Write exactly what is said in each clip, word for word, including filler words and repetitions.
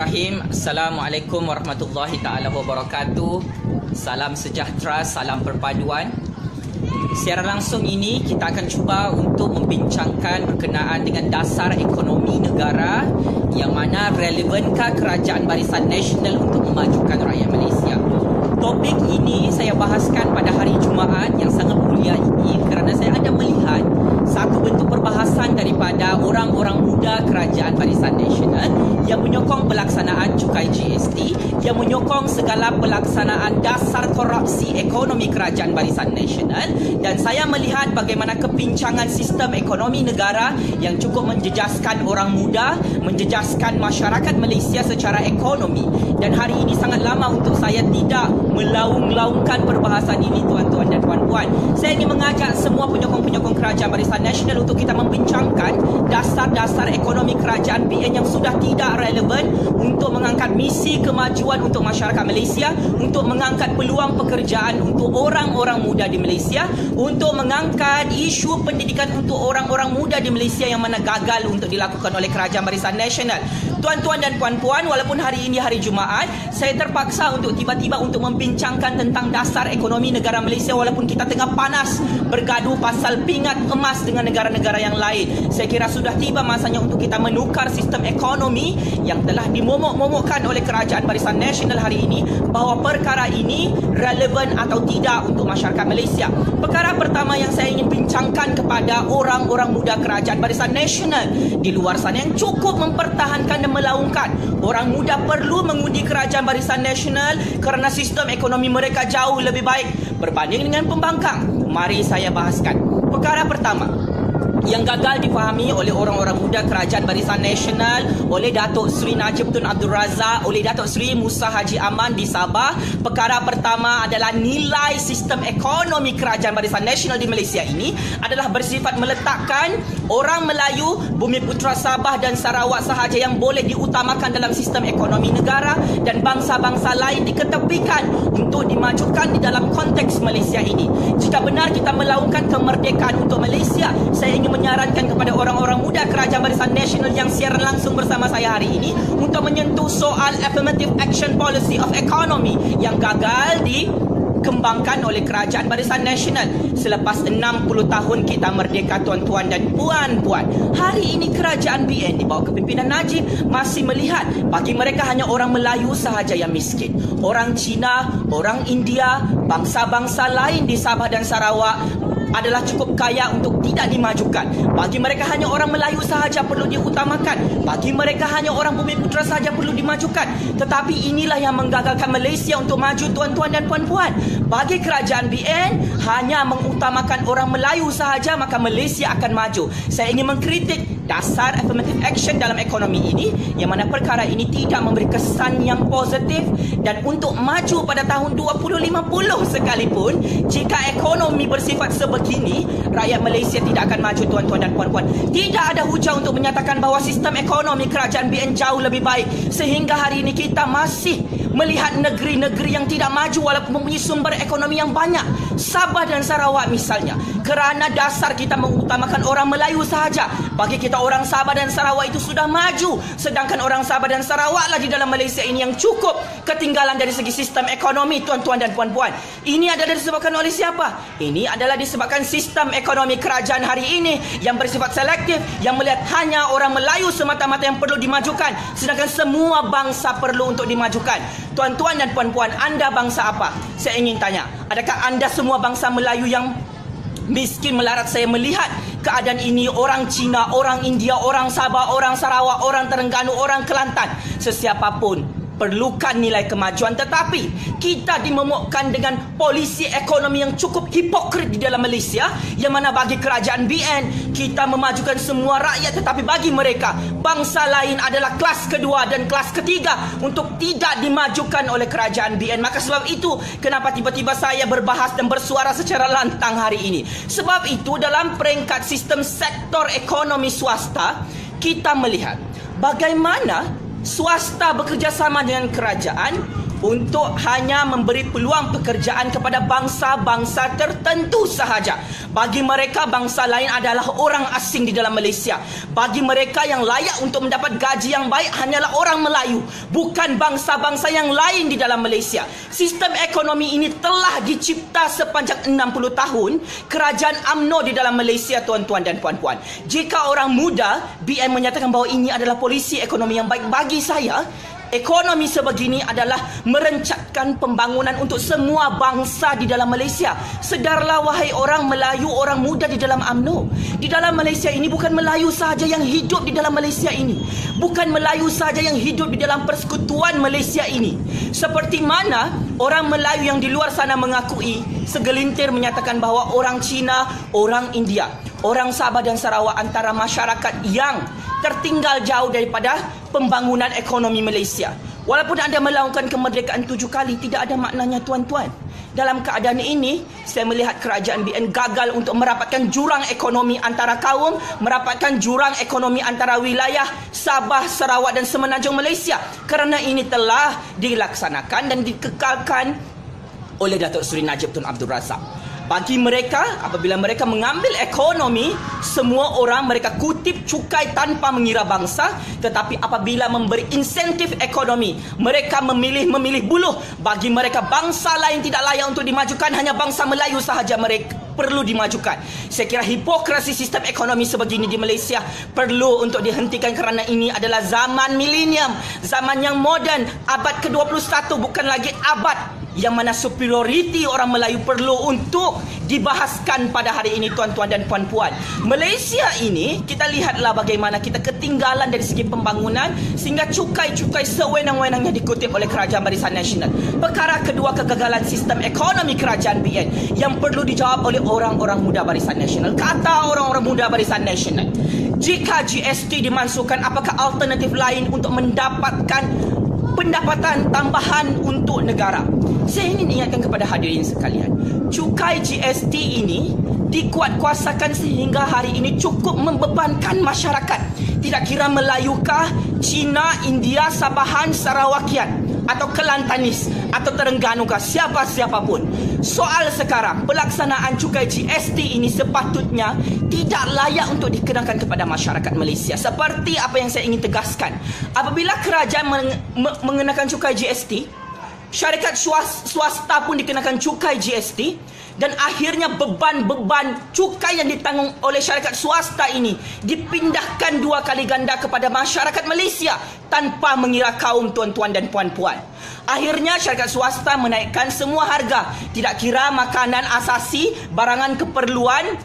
Bismillahirrahmanirrahim. Assalamualaikum warahmatullahi taala wabarakatuh. Salam sejahtera, salam perpaduan. Secara langsung ini kita akan cuba untuk membincangkan berkenaan dengan dasar ekonomi negara yang mana relevankah kerajaan Barisan Nasional untuk memajukan rakyat Malaysia. Topik ini saya bahaskan pada hari Jumaat yang sangat mulia ini kerana saya ada melihat satu bentuk perbahasan daripada orang-orang muda kerajaan Barisan Nasional yang menyokong pelaksanaan cukai G S T, yang menyokong segala pelaksanaan dasar korupsi ekonomi kerajaan Barisan Nasional, dan saya melihat bagaimana kepincangan sistem ekonomi negara yang cukup menjejaskan orang muda, menjejaskan masyarakat Malaysia secara ekonomi. Dan hari ini sangat lama untuk saya tidak melaung-laungkan perbahasan ini, tuan-tuan dan puan-puan. Saya ingin mengajak semua penyokong-penyokong kerajaan Barisan Nasional untuk kita membincangkan dasar-dasar ekonomi kerajaan B N yang sudah tidak relevan untuk mengangkat misi kemajuan untuk masyarakat Malaysia, untuk mengangkat peluang pekerjaan untuk orang-orang muda di Malaysia, untuk mengangkat isu pendidikan untuk orang-orang muda di Malaysia yang mana gagal untuk dilakukan oleh kerajaan Barisan Nasional. Tuan-tuan dan puan-puan, walaupun hari ini hari Jumaat, saya terpaksa untuk tiba-tiba untuk membincangkan tentang dasar ekonomi negara Malaysia walaupun kita tengah panas bergaduh pasal pingat emas dengan negara-negara yang lain. Saya kira sudah tiba masanya untuk kita menukar sistem ekonomi yang telah dimomok-momokkan oleh kerajaan Barisan Nasional hari ini, bahawa perkara ini relevan atau tidak untuk masyarakat Malaysia. Perkara pertama yang saya ingin bincangkan kepada orang-orang muda kerajaan Barisan Nasional di luar sana yang cukup mempertahankan dan melaungkan orang muda perlu mengundi kerajaan Barisan Nasional kerana sistem ekonomi mereka jauh lebih baik berbanding dengan pembangkang. Mari saya bahaskan. Perkara pertama yang gagal difahami oleh orang-orang muda kerajaan Barisan Nasional, oleh Datuk Seri Najib Tun Abdul Razak, oleh Datuk Seri Musa Haji Aman di Sabah. Perkara pertama adalah nilai sistem ekonomi kerajaan Barisan Nasional di Malaysia ini adalah bersifat meletakkan orang Melayu, Bumi Putera Sabah dan Sarawak sahaja yang boleh diutamakan dalam sistem ekonomi negara, dan bangsa-bangsa lain diketepikan untuk dimajukan di dalam konteks Malaysia ini. Jika benar kita melaungkan kemerdekaan untuk Malaysia, saya ingin menyarankan kepada orang-orang muda kerajaan Barisan Nasional yang siaran langsung bersama saya hari ini untuk menyentuh soal affirmative action policy of economy yang gagal dikembangkan oleh kerajaan Barisan Nasional selepas enam puluh tahun kita merdeka, tuan-tuan dan puan-puan. Hari ini kerajaan B N di bawah kepimpinan Najib masih melihat bagi mereka hanya orang Melayu sahaja yang miskin. Orang Cina, orang India, bangsa-bangsa lain di Sabah dan Sarawak adalah cukup kaya untuk tidak dimajukan. Bagi mereka hanya orang Melayu sahaja perlu diutamakan. Bagi mereka hanya orang Bumi Putera sahaja perlu dimajukan. Tetapi inilah yang menggagalkan Malaysia untuk maju, tuan-tuan dan puan-puan. Bagi kerajaan B N hanya mengutamakan orang Melayu sahaja, maka Malaysia akan maju. Saya ingin mengkritik dasar affirmative action dalam ekonomi ini, yang mana perkara ini tidak memberi kesan yang positif. Dan untuk maju pada tahun dua ribu lima puluh sekalipun, jika ekonomi bersifat sebegini, rakyat Malaysia tidak akan maju, tuan-tuan dan puan-puan. Tidak ada hujah untuk menyatakan bahawa sistem ekonomi kerajaan B N jauh lebih baik, sehingga hari ini kita masih melihat negeri-negeri yang tidak maju walaupun mempunyai sumber ekonomi yang banyak. Sabah dan Sarawak misalnya, kerana dasar kita mengutamakan orang Melayu sahaja, bagi kita orang Sabah dan Sarawak itu sudah maju, sedangkan orang Sabah dan Sarawak lah di dalam Malaysia ini yang cukup ketinggalan dari segi sistem ekonomi, tuan-tuan dan puan-puan. Ini adalah disebabkan oleh siapa? Ini adalah disebabkan sistem ekonomi kerajaan hari ini yang bersifat selektif, yang melihat hanya orang Melayu semata-mata yang perlu dimajukan, sedangkan semua bangsa perlu untuk dimajukan. Tuan-tuan dan puan-puan, anda bangsa apa? Saya ingin tanya, adakah anda semua bangsa Melayu yang miskin melarat? Saya melihat keadaan ini, orang Cina, orang India, orang Sabah, orang Sarawak, orang Terengganu, orang Kelantan, sesiapapun perlukan nilai kemajuan, tetapi kita dimomokkan dengan polisi ekonomi yang cukup hipokrit di dalam Malaysia, yang mana bagi kerajaan B N kita memajukan semua rakyat, tetapi bagi mereka bangsa lain adalah kelas kedua dan kelas ketiga untuk tidak dimajukan oleh kerajaan B N. Maka sebab itu kenapa tiba-tiba saya berbahas dan bersuara secara lantang hari ini. Sebab itu dalam peringkat sistem sektor ekonomi swasta, kita melihat bagaimana swasta bekerjasama dengan kerajaan untuk hanya memberi peluang pekerjaan kepada bangsa-bangsa tertentu sahaja. Bagi mereka, bangsa lain adalah orang asing di dalam Malaysia. Bagi mereka, yang layak untuk mendapat gaji yang baik hanyalah orang Melayu, bukan bangsa-bangsa yang lain di dalam Malaysia. Sistem ekonomi ini telah dicipta sepanjang enam puluh tahun kerajaan U M N O di dalam Malaysia, tuan-tuan dan puan-puan. Jika orang muda, B N menyatakan bahawa ini adalah polisi ekonomi yang baik, bagi saya, ekonomi sebegini adalah merencatkan pembangunan untuk semua bangsa di dalam Malaysia. Sedarlah wahai orang Melayu, orang muda di dalam U M N O. Di dalam Malaysia ini bukan Melayu sahaja yang hidup di dalam Malaysia ini. Bukan Melayu sahaja yang hidup di dalam persekutuan Malaysia ini. Seperti mana orang Melayu yang di luar sana mengakui, segelintir menyatakan bahawa orang Cina, orang India, orang Sabah dan Sarawak antara masyarakat yang tertinggal jauh daripada pembangunan ekonomi Malaysia. Walaupun anda melaungkan kemerdekaan tujuh kali, tidak ada maknanya, tuan-tuan. Dalam keadaan ini, saya melihat kerajaan B N gagal untuk merapatkan jurang ekonomi antara kaum, merapatkan jurang ekonomi antara wilayah Sabah, Sarawak dan Semenanjung Malaysia. Kerana ini telah dilaksanakan dan dikekalkan oleh Datuk Seri Najib Tun Abdul Razak. Bagi mereka, apabila mereka mengambil ekonomi, semua orang mereka kutip cukai tanpa mengira bangsa. Tetapi apabila memberi insentif ekonomi, mereka memilih-memilih buluh. Bagi mereka, bangsa lain tidak layak untuk dimajukan, hanya bangsa Melayu sahaja mereka perlu dimajukan. Saya kira hipokrasi sistem ekonomi sebegini di Malaysia perlu untuk dihentikan, kerana ini adalah zaman milenium, zaman yang moden, abad ke dua puluh satu, bukan lagi abad yang mana superioriti orang Melayu perlu untuk dibahaskan pada hari ini, tuan-tuan dan puan-puan. Malaysia ini, kita lihatlah bagaimana kita ketinggalan dari segi pembangunan, sehingga cukai-cukai sewenang-wenangnya dikutip oleh Kerajaan Barisan Nasional. Perkara kedua, kegagalan sistem ekonomi kerajaan B N yang perlu dijawab oleh orang-orang muda Barisan Nasional. Kata orang-orang muda Barisan Nasional, jika G S T dimasukkan, apakah alternatif lain untuk mendapatkan pendapatan tambahan untuk negara? Saya ingin ingatkan kepada hadirin sekalian, cukai G S T ini dikuatkuasakan sehingga hari ini cukup membebankan masyarakat. Tidak kira Melayukah, Cina, India, Sabahan, Sarawakian, atau Kelantanis, atau Terengganukah, siapa-siapa pun. Soal sekarang, pelaksanaan cukai G S T ini sepatutnya tidak layak untuk dikenakan kepada masyarakat Malaysia. Seperti apa yang saya ingin tegaskan, apabila kerajaan meng mengenakan cukai G S T, syarikat swasta pun dikenakan cukai G S T, dan akhirnya beban-beban cukai yang ditanggung oleh syarikat swasta ini dipindahkan dua kali ganda kepada masyarakat Malaysia tanpa mengira kaum, tuan-tuan dan puan-puan. Akhirnya syarikat swasta menaikkan semua harga, tidak kira makanan asasi, barangan keperluan,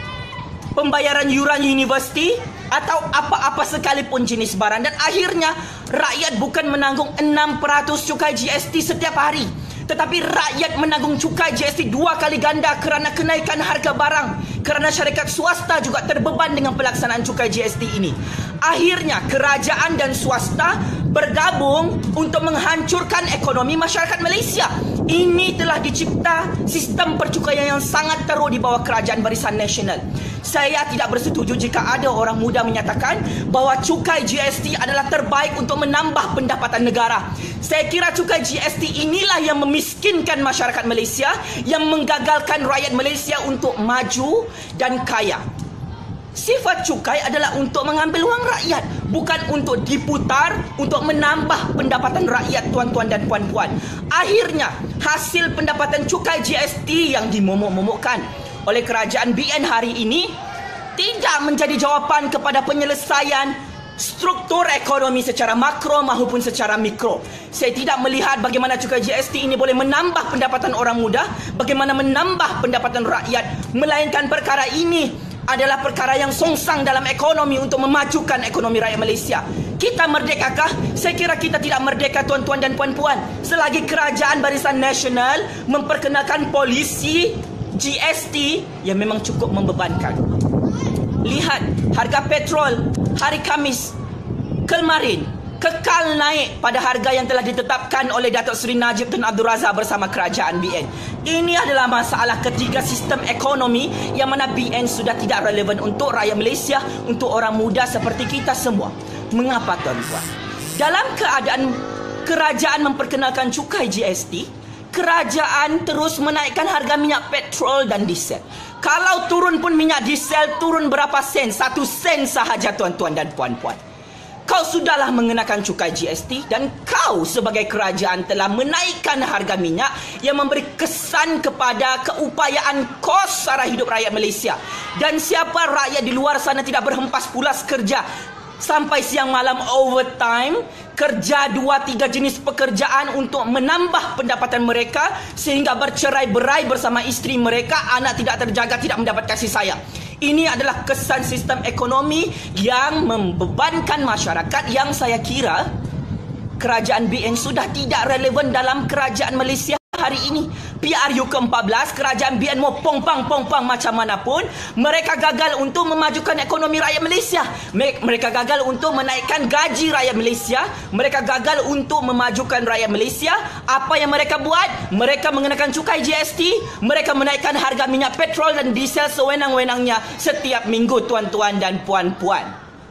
pembayaran yuran universiti, atau apa-apa sekalipun jenis barang. Dan akhirnya rakyat bukan menanggung enam peratus cukai G S T setiap hari, tetapi rakyat menanggung cukai G S T dua kali ganda kerana kenaikan harga barang. Kerana syarikat swasta juga terbeban dengan pelaksanaan cukai G S T ini. Akhirnya kerajaan dan swasta bergabung untuk menghancurkan ekonomi masyarakat Malaysia. Ini telah dicipta sistem percukaian yang sangat teruk di bawah Kerajaan Barisan Nasional. Saya tidak bersetuju jika ada orang muda menyatakan bahawa cukai G S T adalah terbaik untuk menambah pendapatan negara. Saya kira cukai G S T inilah yang memiskinkan masyarakat Malaysia, yang menggagalkan rakyat Malaysia untuk maju dan kaya. Sifat cukai adalah untuk mengambil wang rakyat, bukan untuk diputar untuk menambah pendapatan rakyat, tuan-tuan dan puan-puan. Akhirnya, hasil pendapatan cukai G S T yang dimomok-momokkan oleh kerajaan B N hari ini tidak menjadi jawapan kepada penyelesaian struktur ekonomi secara makro maupun secara mikro. Saya tidak melihat bagaimana cukai G S T ini boleh menambah pendapatan orang muda, bagaimana menambah pendapatan rakyat, melainkan perkara ini adalah perkara yang songsang dalam ekonomi untuk memajukan ekonomi rakyat Malaysia. Kita merdekakah? Saya kira kita tidak merdeka, tuan-tuan dan puan-puan, selagi Kerajaan Barisan Nasional memperkenalkan polisi G S T yang memang cukup membebankan. Lihat harga petrol hari Khamis kemarin kekal naik pada harga yang telah ditetapkan oleh Datuk Seri Najib Tun Abdul Razak bersama kerajaan B N. Ini adalah masalah ketiga sistem ekonomi yang mana B N sudah tidak relevan untuk rakyat Malaysia, untuk orang muda seperti kita semua. Mengapa, tuan-tuan? Dalam keadaan kerajaan memperkenalkan cukai G S T, kerajaan terus menaikkan harga minyak petrol dan diesel. Kalau turun pun minyak diesel turun berapa sen? Satu sen sahaja tuan-tuan dan puan-puan. Kau sudahlah mengenakan cukai G S T dan kau sebagai kerajaan telah menaikkan harga minyak yang memberi kesan kepada keupayaan kos sara hidup rakyat Malaysia. Dan siapa rakyat di luar sana tidak berhempas pulas kerja sampai siang malam overtime, kerja dua tiga jenis pekerjaan untuk menambah pendapatan mereka sehingga bercerai-berai bersama isteri mereka, anak tidak terjaga, tidak mendapat kasih sayang. Ini adalah kesan sistem ekonomi yang membebankan masyarakat yang saya kira kerajaan B N sudah tidak relevan dalam kerajaan Malaysia hari ini. P R U ke empat belas, kerajaan B N mau pong-pang-pong-pang macam mana pun, mereka gagal untuk memajukan ekonomi rakyat Malaysia. Mereka gagal untuk menaikkan gaji rakyat Malaysia. Mereka gagal untuk memajukan rakyat Malaysia. Apa yang mereka buat? Mereka mengenakan cukai G S T. Mereka menaikkan harga minyak petrol dan diesel sewenang-wenangnya setiap minggu, tuan-tuan dan puan-puan.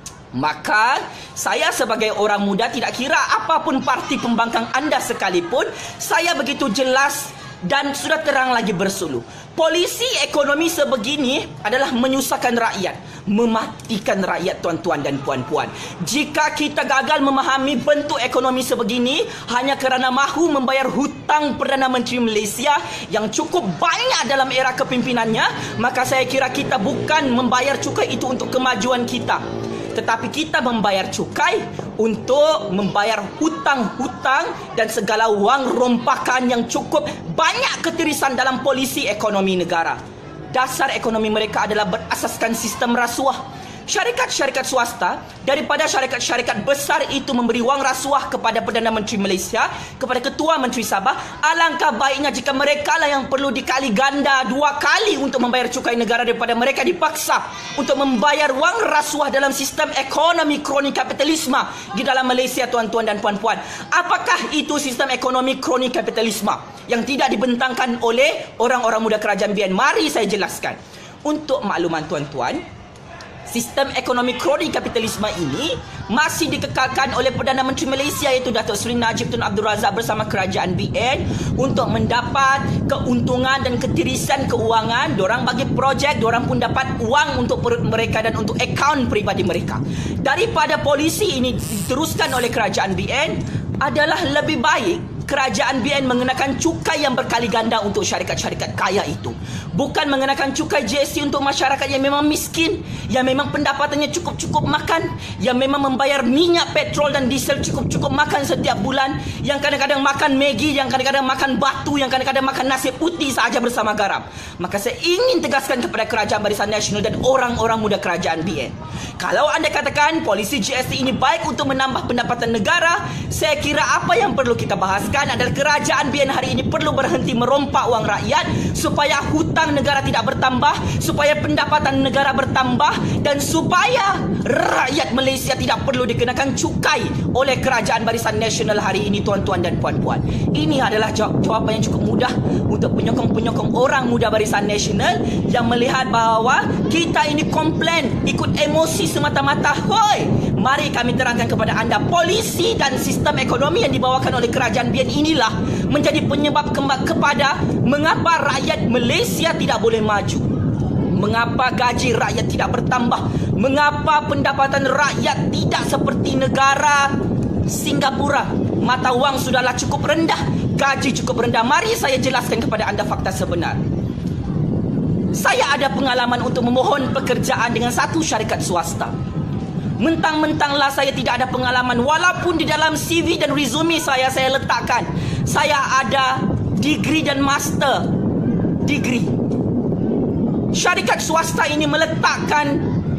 Maka saya sebagai orang muda, tidak kira apapun parti pembangkang anda sekalipun, saya begitu jelas dan sudah terang lagi bersuluh. Polisi ekonomi sebegini adalah menyusahkan rakyat, mematikan rakyat, tuan-tuan dan puan-puan. Jika kita gagal memahami bentuk ekonomi sebegini hanya kerana mahu membayar hutang Perdana Menteri Malaysia yang cukup banyak dalam era kepimpinannya, maka saya kira kita bukan membayar cukai itu untuk kemajuan kita, tetapi kita membayar cukai untuk membayar hutang-hutang dan segala wang rompakan yang cukup banyak ketirisan dalam polisi ekonomi negara. Dasar ekonomi mereka adalah berasaskan sistem rasuah. Syarikat-syarikat swasta daripada syarikat-syarikat besar itu memberi wang rasuah kepada Perdana Menteri Malaysia, kepada Ketua Menteri Sabah. Alangkah baiknya jika mereka lah yang perlu dikali ganda dua kali untuk membayar cukai negara daripada mereka dipaksa untuk membayar wang rasuah dalam sistem ekonomi kroni kapitalisme di dalam Malaysia, tuan-tuan dan puan-puan. Apakah itu sistem ekonomi kroni kapitalisme yang tidak dibentangkan oleh orang-orang muda kerajaan B N? Mari saya jelaskan. Untuk makluman tuan-tuan, sistem ekonomi kroni kapitalisme ini masih dikekalkan oleh Perdana Menteri Malaysia iaitu Datuk Seri Najib Tun Abdul Razak bersama kerajaan B N untuk mendapat keuntungan dan ketirisan keuangan. Diorang bagi projek, diorang pun dapat wang untuk perut mereka dan untuk akaun peribadi mereka. Daripada polisi ini diteruskan oleh kerajaan B N, adalah lebih baik kerajaan B N mengenakan cukai yang berkali ganda untuk syarikat-syarikat kaya itu. Bukan mengenakan cukai G S T untuk masyarakat yang memang miskin, yang memang pendapatannya cukup-cukup makan, yang memang membayar minyak petrol dan diesel cukup-cukup makan setiap bulan, yang kadang-kadang makan Maggi, yang kadang-kadang makan batu, yang kadang-kadang makan nasi putih sahaja bersama garam. Maka saya ingin tegaskan kepada kerajaan Barisan Nasional dan orang-orang muda kerajaan B N, kalau anda katakan polisi G S T ini baik untuk menambah pendapatan negara, saya kira apa yang perlu kita bahaskan adalah kerajaan B N hari ini perlu berhenti merompak wang rakyat supaya hutang negara tidak bertambah, supaya pendapatan negara bertambah, dan supaya rakyat Malaysia tidak perlu dikenakan cukai oleh kerajaan Barisan Nasional hari ini, tuan-tuan dan puan-puan. Ini adalah jawapan yang cukup mudah untuk penyokong-penyokong orang muda Barisan Nasional yang melihat bahawa kita ini komplain, ikut emosi semata-mata. Hoi, mari kami terangkan kepada anda, polisi dan sistem ekonomi yang dibawakan oleh kerajaan B N inilah menjadi penyebab kepada mengapa rakyat Malaysia tidak boleh maju, mengapa gaji rakyat tidak bertambah, mengapa pendapatan rakyat tidak seperti negara Singapura. Mata wang sudahlah cukup rendah, gaji cukup rendah. Mari saya jelaskan kepada anda fakta sebenar. Saya ada pengalaman untuk memohon pekerjaan dengan satu syarikat swasta. Mentang-mentanglah saya tidak ada pengalaman, walaupun di dalam C V dan resume saya, saya letakkan saya ada degree dan master degree. Syarikat swasta ini meletakkan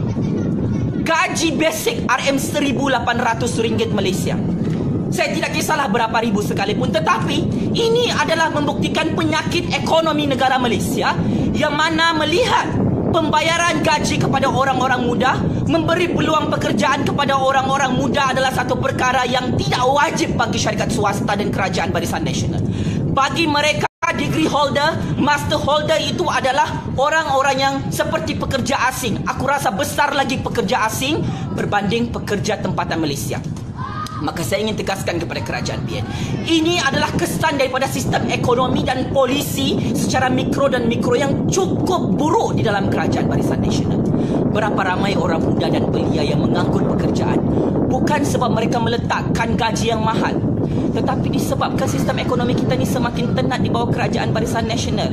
gaji basic R M seribu lapan ratus ringgit Malaysia. Saya tidak kisahlah berapa ribu sekalipun, tetapi ini adalah membuktikan penyakit ekonomi negara Malaysia yang mana melihat pembayaran gaji kepada orang-orang muda, memberi peluang pekerjaan kepada orang-orang muda adalah satu perkara yang tidak wajib bagi syarikat swasta dan kerajaan Barisan Nasional. Bagi mereka, degree holder, master holder itu adalah orang-orang yang seperti pekerja asing. Aku rasa besar lagi pekerja asing berbanding pekerja tempatan Malaysia. Maka saya ingin tegaskan kepada kerajaan B N, ini adalah kesan daripada sistem ekonomi dan polisi secara mikro dan mikro yang cukup buruk di dalam kerajaan Barisan Nasional. Berapa ramai orang muda dan belia yang menganggur pekerjaan, bukan sebab mereka meletakkan gaji yang mahal, tetapi disebabkan sistem ekonomi kita ni semakin tenat di bawah kerajaan Barisan Nasional.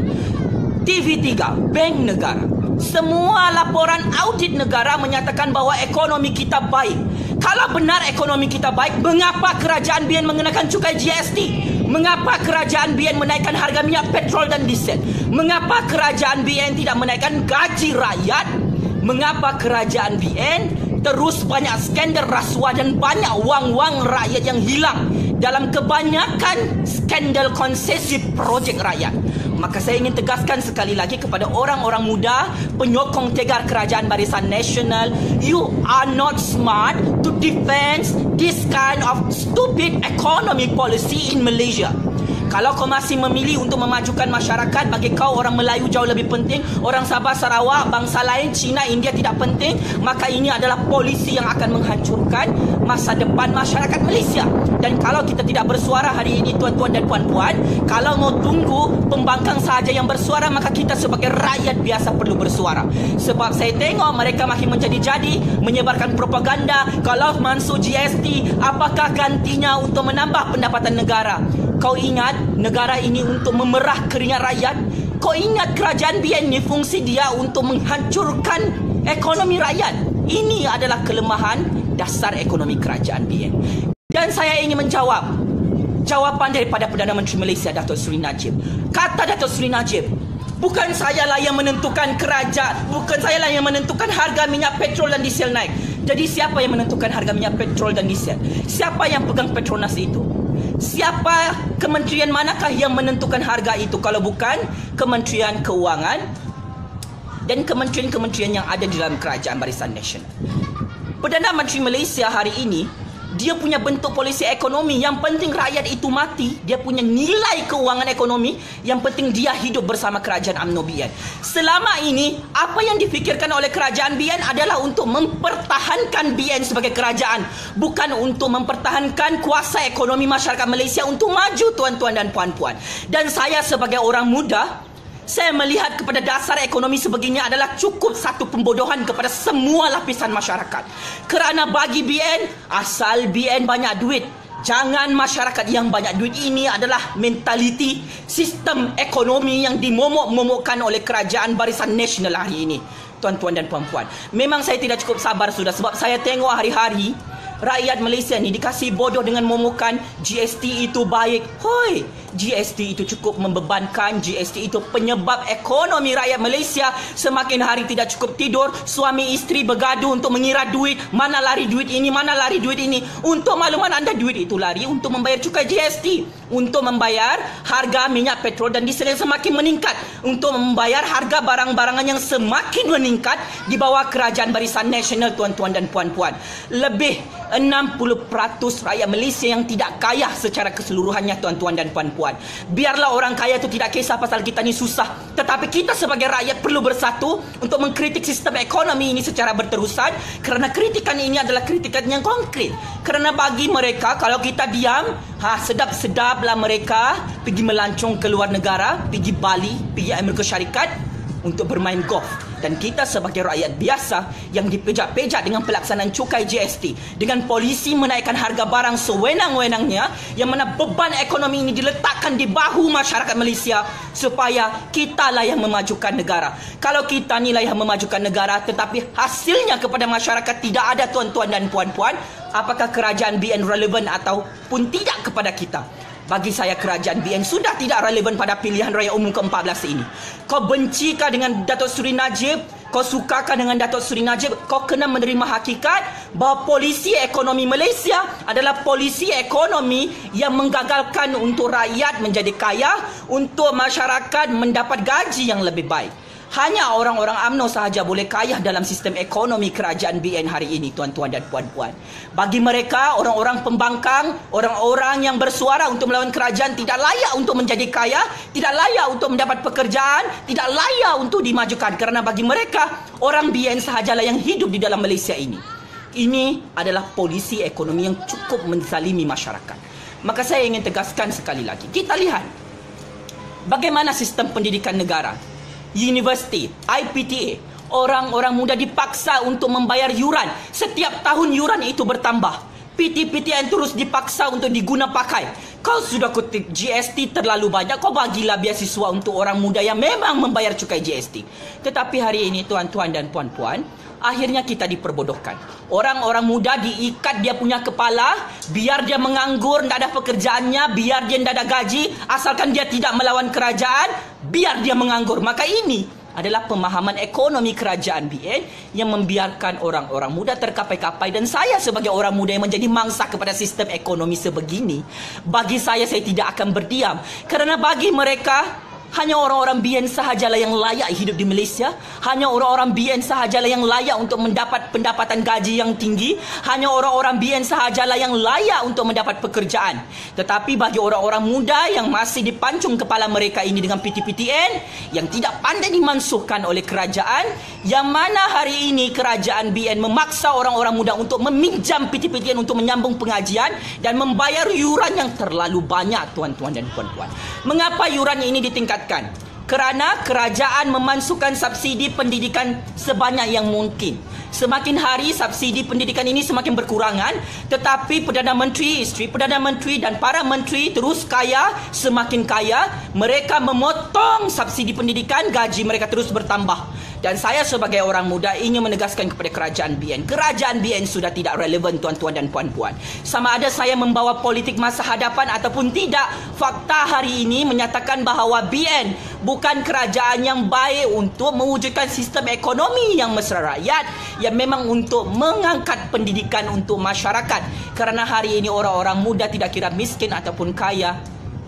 T V tiga, Bank Negara, semua laporan audit negara menyatakan bahawa ekonomi kita baik. Kalau benar ekonomi kita baik, mengapa kerajaan B N mengenakan cukai G S T? Mengapa kerajaan B N menaikkan harga minyak petrol dan diesel? Mengapa kerajaan B N tidak menaikkan gaji rakyat? Mengapa kerajaan B N terus banyak skandal rasuah dan banyak wang-wang rakyat yang hilang dalam kebanyakan skandal konsesi projek rakyat? Maka saya ingin tegaskan sekali lagi kepada orang-orang muda penyokong tegar kerajaan Barisan Nasional, you are not smart to defend this kind of stupid economy policy in Malaysia. Kalau kau masih memilih untuk memajukan masyarakat, bagi kau orang Melayu jauh lebih penting, orang Sabah, Sarawak, bangsa lain, Cina, India tidak penting, maka ini adalah polisi yang akan menghancurkan masa depan masyarakat Malaysia. Dan kalau kita tidak bersuara hari ini, tuan-tuan dan puan-puan, kalau mau tunggu pembangkang sahaja yang bersuara, maka kita sebagai rakyat biasa perlu bersuara. Sebab saya tengok mereka makin menjadi-jadi, menyebarkan propaganda, kalau masuk G S T, apakah gantinya untuk menambah pendapatan negara? Kau ingat negara ini untuk memerah keringat rakyat? Kau ingat kerajaan B N ini fungsi dia untuk menghancurkan ekonomi rakyat? Ini adalah kelemahan dasar ekonomi kerajaan B N. Dan saya ingin menjawab jawapan daripada Perdana Menteri Malaysia, Datuk Seri Najib. Kata Datuk Seri Najib, bukan sayalah yang menentukan kerajaan, bukan sayalah yang menentukan harga minyak petrol dan diesel naik. Jadi siapa yang menentukan harga minyak petrol dan diesel? Siapa yang pegang Petronas itu? Siapa, kementerian manakah yang menentukan harga itu kalau bukan Kementerian Keuangan dan kementerian-kementerian yang ada di dalam kerajaan Barisan Nasional? Perdana Menteri Malaysia hari ini, dia punya bentuk polisi ekonomi. Yang penting rakyat itu mati. Dia punya nilai keuangan ekonomi. Yang penting dia hidup bersama kerajaan U M N O B N. Selama ini, apa yang difikirkan oleh kerajaan B N adalah untuk mempertahankan B N sebagai kerajaan, bukan untuk mempertahankan kuasa ekonomi masyarakat Malaysia untuk maju, tuan-tuan dan puan-puan. Dan saya sebagai orang muda, saya melihat kepada dasar ekonomi sebegini adalah cukup satu pembodohan kepada semua lapisan masyarakat. Kerana bagi B N, asal B N banyak duit, jangan masyarakat yang banyak duit. Ini adalah mentaliti sistem ekonomi yang dimomok-momokkan oleh kerajaan Barisan Nasional hari ini, tuan-tuan dan puan-puan. Memang saya tidak cukup sabar sudah, sebab saya tengok hari-hari rakyat Malaysia ni dikasih bodoh dengan momokan G S T itu baik. Hoi, G S T itu cukup membebankan. G S T itu penyebab ekonomi rakyat Malaysia semakin hari tidak cukup tidur. Suami isteri bergaduh untuk mengira duit. Mana lari duit ini, mana lari duit ini. Untuk makluman anda, duit itu lari untuk membayar cukai G S T, untuk membayar harga minyak petrol dan diesel yang semakin meningkat, untuk membayar harga barang-barangan yang semakin meningkat di bawah kerajaan Barisan Nasional, tuan-tuan dan puan-puan. Lebih enam puluh peratus rakyat Malaysia yang tidak kaya secara keseluruhannya, tuan-tuan dan puan-puan. Biarlah orang kaya itu tidak kisah pasal kita ni susah, tetapi kita sebagai rakyat perlu bersatu untuk mengkritik sistem ekonomi ini secara berterusan, kerana kritikan ini adalah kritikan yang konkret. Kerana bagi mereka, kalau kita diam, ha, sedap-sedaplah mereka pergi melancong ke luar negara, pergi Bali, pergi Amerika Syarikat untuk bermain golf. Dan kita sebagai rakyat biasa yang dipejak-pejak dengan pelaksanaan cukai G S T, dengan polisi menaikkan harga barang sewenang-wenangnya, yang mana beban ekonomi ini diletakkan di bahu masyarakat Malaysia supaya kitalah yang memajukan negara. Kalau kita nilah yang memajukan negara tetapi hasilnya kepada masyarakat tidak ada, tuan-tuan dan puan-puan, apakah kerajaan B N relevan ataupun tidak kepada kita? Bagi saya kerajaan B N sudah tidak relevan pada pilihan raya umum ke empat belas ini. Kau bencikah dengan Datuk Seri Najib? Kau sukakah dengan Datuk Seri Najib? Kau kena menerima hakikat bahawa polisi ekonomi Malaysia adalah polisi ekonomi yang menggagalkan untuk rakyat menjadi kaya, untuk masyarakat mendapat gaji yang lebih baik. Hanya orang-orang U M N O sahaja boleh kaya dalam sistem ekonomi kerajaan B N hari ini, tuan-tuan dan puan-puan. Bagi mereka, orang-orang pembangkang, orang-orang yang bersuara untuk melawan kerajaan tidak layak untuk menjadi kaya, tidak layak untuk mendapat pekerjaan, tidak layak untuk dimajukan. Kerana bagi mereka, orang B N sahajalah yang hidup di dalam Malaysia ini. Ini adalah polisi ekonomi yang cukup menzalimi masyarakat. Maka saya ingin tegaskan sekali lagi. Kita lihat bagaimana sistem pendidikan negara, universiti, I P T A. Orang-orang muda dipaksa untuk membayar yuran. Setiap tahun yuran itu bertambah. P T P T N terus dipaksa untuk diguna pakai. Kau sudah kutip G S T terlalu banyak, kau bagilah beasiswa untuk orang muda yang memang membayar cukai G S T. Tetapi hari ini tuan-tuan dan puan-puan, akhirnya kita diperbodohkan. Orang-orang muda diikat dia punya kepala, biar dia menganggur, tidak ada pekerjaannya, biar dia tidak ada gaji, asalkan dia tidak melawan kerajaan, biar dia menganggur. Maka ini adalah pemahaman ekonomi kerajaan B N yang membiarkan orang-orang muda terkapai-kapai. Dan saya sebagai orang muda yang menjadi mangsa kepada sistem ekonomi sebegini, bagi saya, saya tidak akan berdiam. Kerana bagi mereka, hanya orang-orang B N sahajalah yang layak hidup di Malaysia. Hanya orang-orang B N sahajalah yang layak untuk mendapat pendapatan gaji yang tinggi. Hanya orang-orang B N sahajalah yang layak untuk mendapat pekerjaan. Tetapi bagi orang-orang muda yang masih dipancung kepala mereka ini dengan P T P T N, yang tidak pandai dimansuhkan oleh kerajaan, yang mana hari ini kerajaan B N memaksa orang-orang muda untuk meminjam P T P T N untuk menyambung pengajian dan membayar yuran yang terlalu banyak, tuan-tuan dan puan-puan. Mengapa yuran ini ditingkatkan? Kerana kerajaan memasukkan subsidi pendidikan sebanyak yang mungkin. Semakin hari subsidi pendidikan ini semakin berkurangan, tetapi Perdana Menteri, isteri Perdana Menteri dan para menteri terus kaya, semakin kaya. Mereka memotong subsidi pendidikan, gaji mereka terus bertambah. Dan saya sebagai orang muda ingin menegaskan kepada kerajaan B N, kerajaan B N sudah tidak relevan, tuan-tuan dan puan-puan. Sama ada saya membawa politik masa hadapan ataupun tidak, fakta hari ini menyatakan bahawa B N bukan kerajaan yang baik untuk mewujudkan sistem ekonomi yang mesra rakyat, yang memang untuk mengangkat pendidikan untuk masyarakat. Kerana hari ini orang-orang muda tidak kira miskin ataupun kaya,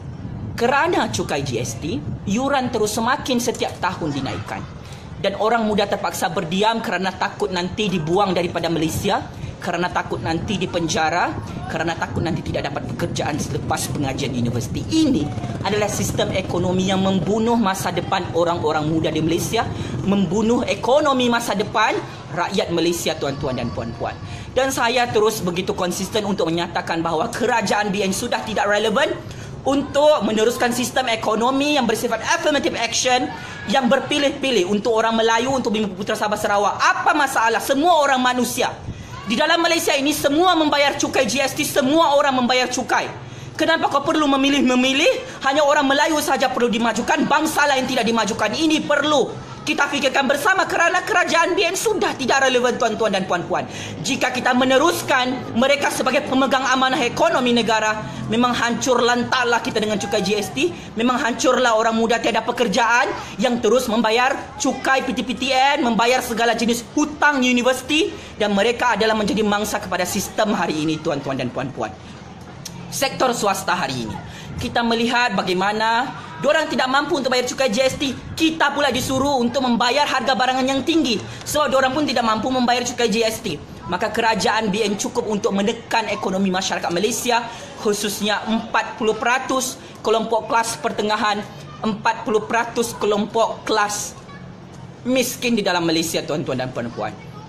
kerana cukai G S T, yuran terus semakin setiap tahun dinaikkan. Dan orang muda terpaksa berdiam kerana takut nanti dibuang daripada Malaysia, kerana takut nanti dipenjara, kerana takut nanti tidak dapat pekerjaan selepas pengajian universiti. Ini adalah sistem ekonomi yang membunuh masa depan orang-orang muda di Malaysia, membunuh ekonomi masa depan rakyat Malaysia, tuan-tuan dan puan-puan. Dan saya terus begitu konsisten untuk menyatakan bahawa kerajaan B N sudah tidak relevan untuk meneruskan sistem ekonomi yang bersifat affirmative action, yang berpilih-pilih untuk orang Melayu, untuk Bumi Putra Sabah Sarawak. Apa masalah? Semua orang manusia di dalam Malaysia ini semua membayar cukai G S T, semua orang membayar cukai. Kenapa kau perlu memilih-memilih? Hanya orang Melayu saja perlu dimajukan, bangsa lain tidak dimajukan. Ini perlu kita fikirkan bersama kerana kerajaan B N sudah tidak relevan, tuan-tuan dan puan-puan. Jika kita meneruskan mereka sebagai pemegang amanah ekonomi negara, memang hancur lantaklah kita dengan cukai G S T. Memang hancurlah orang muda tiada pekerjaan yang terus membayar cukai P T P T N, membayar segala jenis hutang universiti, dan mereka adalah menjadi mangsa kepada sistem hari ini, tuan-tuan dan puan-puan. Sektor swasta hari ini, kita melihat bagaimana diorang tidak mampu untuk bayar cukai G S T. Kita pula disuruh untuk membayar harga barangan yang tinggi, sebab diorang pun tidak mampu membayar cukai G S T. Maka kerajaan B N cukup untuk menekan ekonomi masyarakat Malaysia, khususnya empat puluh peratus kelompok kelas pertengahan, empat puluh peratus kelompok kelas miskin di dalam Malaysia, tuan-tuan dan puan-puan.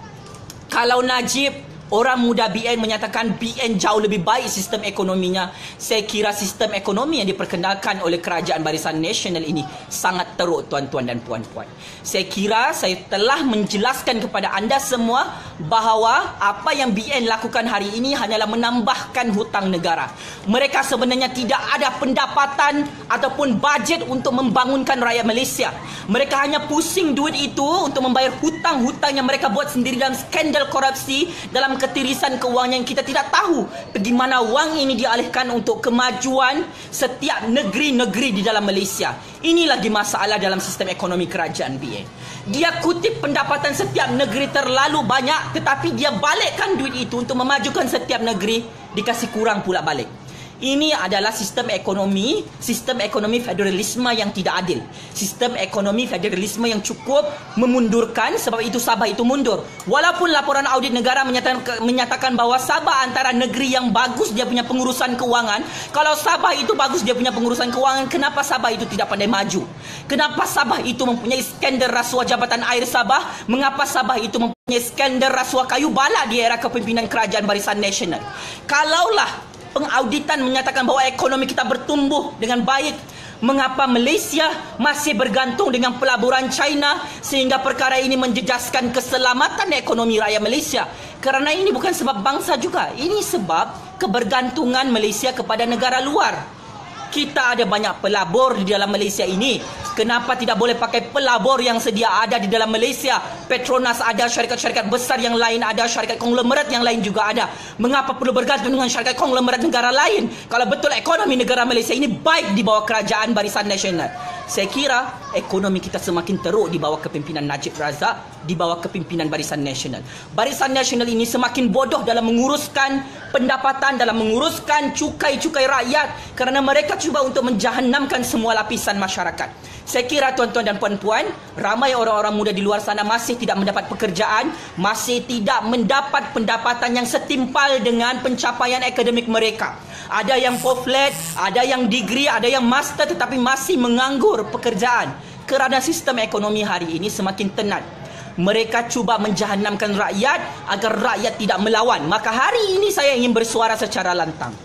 Kalau Najib, orang muda B N menyatakan B N jauh lebih baik sistem ekonominya, saya kira sistem ekonomi yang diperkenalkan oleh kerajaan Barisan Nasional ini sangat teruk, tuan-tuan dan puan-puan. Saya kira saya telah menjelaskan kepada anda semua bahawa apa yang B N lakukan hari ini hanyalah menambahkan hutang negara. Mereka sebenarnya tidak ada pendapatan ataupun bajet untuk membangunkan rakyat Malaysia. Mereka hanya pusing duit itu untuk membayar hutang-hutang yang mereka buat sendiri dalam skandal korupsi, dalam ketirisan keuangan yang kita tidak tahu bagaimana wang ini dialihkan untuk kemajuan setiap negeri-negeri di dalam Malaysia. Ini lagi masalah dalam sistem ekonomi kerajaan B N. Dia kutip pendapatan setiap negeri terlalu banyak, tetapi dia balikkan duit itu untuk memajukan setiap negeri, dikasih kurang pula balik. Ini adalah sistem ekonomi, sistem ekonomi federalisme yang tidak adil. Sistem ekonomi federalisme yang cukup memundurkan, sebab itu Sabah itu mundur. Walaupun laporan audit negara menyatakan, menyatakan bahawa Sabah antara negeri yang bagus dia punya pengurusan kewangan. Kalau Sabah itu bagus dia punya pengurusan kewangan, kenapa Sabah itu tidak pandai maju? Kenapa Sabah itu mempunyai skandal rasuah Jabatan Air Sabah? Mengapa Sabah itu mempunyai skandal rasuah kayu balak di era kepimpinan Kerajaan Barisan Nasional? Kalaulah pengauditan menyatakan bahawa ekonomi kita bertumbuh dengan baik, mengapa Malaysia masih bergantung dengan pelaburan China sehingga perkara ini menjejaskan keselamatan ekonomi rakyat Malaysia? Kerana ini bukan sebab bangsa juga, ini sebab kebergantungan Malaysia kepada negara luar. Kita ada banyak pelabur di dalam Malaysia ini. Kenapa tidak boleh pakai pelabur yang sedia ada di dalam Malaysia? Petronas ada, syarikat-syarikat besar yang lain ada, syarikat konglomerat yang lain juga ada. Mengapa perlu bergantung dengan syarikat konglomerat negara lain kalau betul ekonomi negara Malaysia ini baik di bawah Kerajaan Barisan Nasional? Saya kira ekonomi kita semakin teruk di bawah kepimpinan Najib Razak, di bawah kepimpinan Barisan Nasional. Barisan Nasional ini semakin bodoh dalam menguruskan pendapatan, dalam menguruskan cukai-cukai rakyat, kerana mereka cuba untuk menjahannamkan semua lapisan masyarakat. Saya kira tuan-tuan dan puan-puan, ramai orang-orang muda di luar sana masih tidak mendapat pekerjaan, masih tidak mendapat pendapatan yang setimpal dengan pencapaian akademik mereka. Ada yang poflet, ada yang degree, ada yang master, tetapi masih menganggur pekerjaan. Kerana sistem ekonomi hari ini semakin tenat. Mereka cuba menjahannamkan rakyat agar rakyat tidak melawan. Maka hari ini saya ingin bersuara secara lantang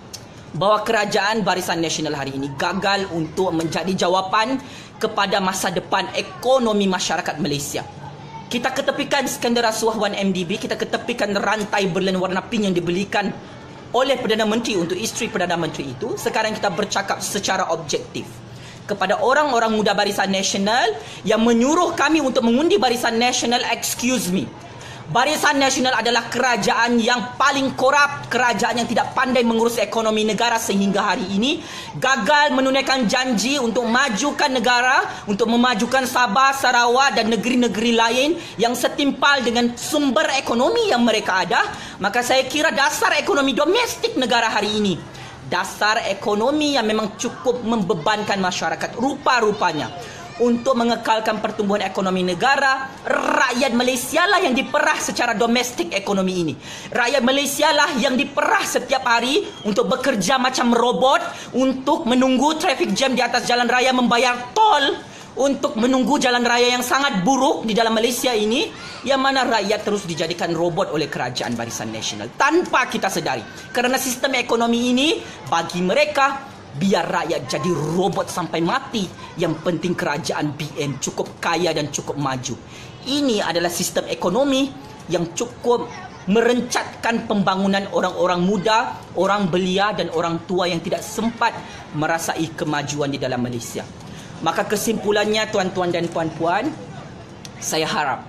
bahawa Kerajaan Barisan Nasional hari ini gagal untuk menjadi jawapan kepada masa depan ekonomi masyarakat Malaysia. Kita ketepikan skandal rasuah satu M D B, kita ketepikan rantai berlian warna pink yang dibelikan oleh Perdana Menteri untuk isteri Perdana Menteri itu. Sekarang kita bercakap secara objektif kepada orang-orang muda Barisan Nasional yang menyuruh kami untuk mengundi Barisan Nasional. Excuse me, Barisan Nasional adalah kerajaan yang paling korup, kerajaan yang tidak pandai mengurus ekonomi negara sehingga hari ini gagal menunaikan janji untuk majukan negara, untuk memajukan Sabah, Sarawak dan negeri-negeri lain yang setimpal dengan sumber ekonomi yang mereka ada. Maka saya kira dasar ekonomi domestik negara hari ini, dasar ekonomi yang memang cukup membebankan masyarakat, rupa-rupanya untuk mengekalkan pertumbuhan ekonomi negara, rakyat Malaysia lah yang diperah secara domestik ekonomi ini. Rakyat Malaysia lah yang diperah setiap hari untuk bekerja macam robot, untuk menunggu traffic jam di atas jalan raya, membayar tol, untuk menunggu jalan raya yang sangat buruk di dalam Malaysia ini, yang mana rakyat terus dijadikan robot oleh Kerajaan Barisan Nasional tanpa kita sedari. Kerana sistem ekonomi ini bagi mereka, biar rakyat jadi robot sampai mati. Yang penting kerajaan B N cukup kaya dan cukup maju. Ini adalah sistem ekonomi yang cukup merencatkan pembangunan orang-orang muda, orang belia dan orang tua yang tidak sempat merasai kemajuan di dalam Malaysia. Maka kesimpulannya tuan-tuan dan puan-puan, saya harap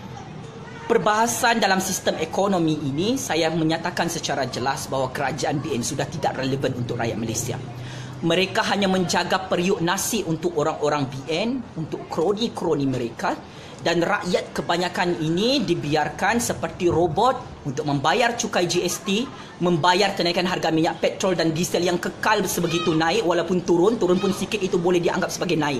perbahasan dalam sistem ekonomi ini, saya menyatakan secara jelas bahawa kerajaan B N sudah tidak relevan untuk rakyat Malaysia. Mereka hanya menjaga periuk nasi untuk orang-orang B N, untuk kroni-kroni mereka, dan rakyat kebanyakan ini dibiarkan seperti robot untuk membayar cukai G S T, membayar kenaikan harga minyak petrol dan diesel yang kekal sebegitu naik, walaupun turun, turun pun sikit itu boleh dianggap sebagai naik.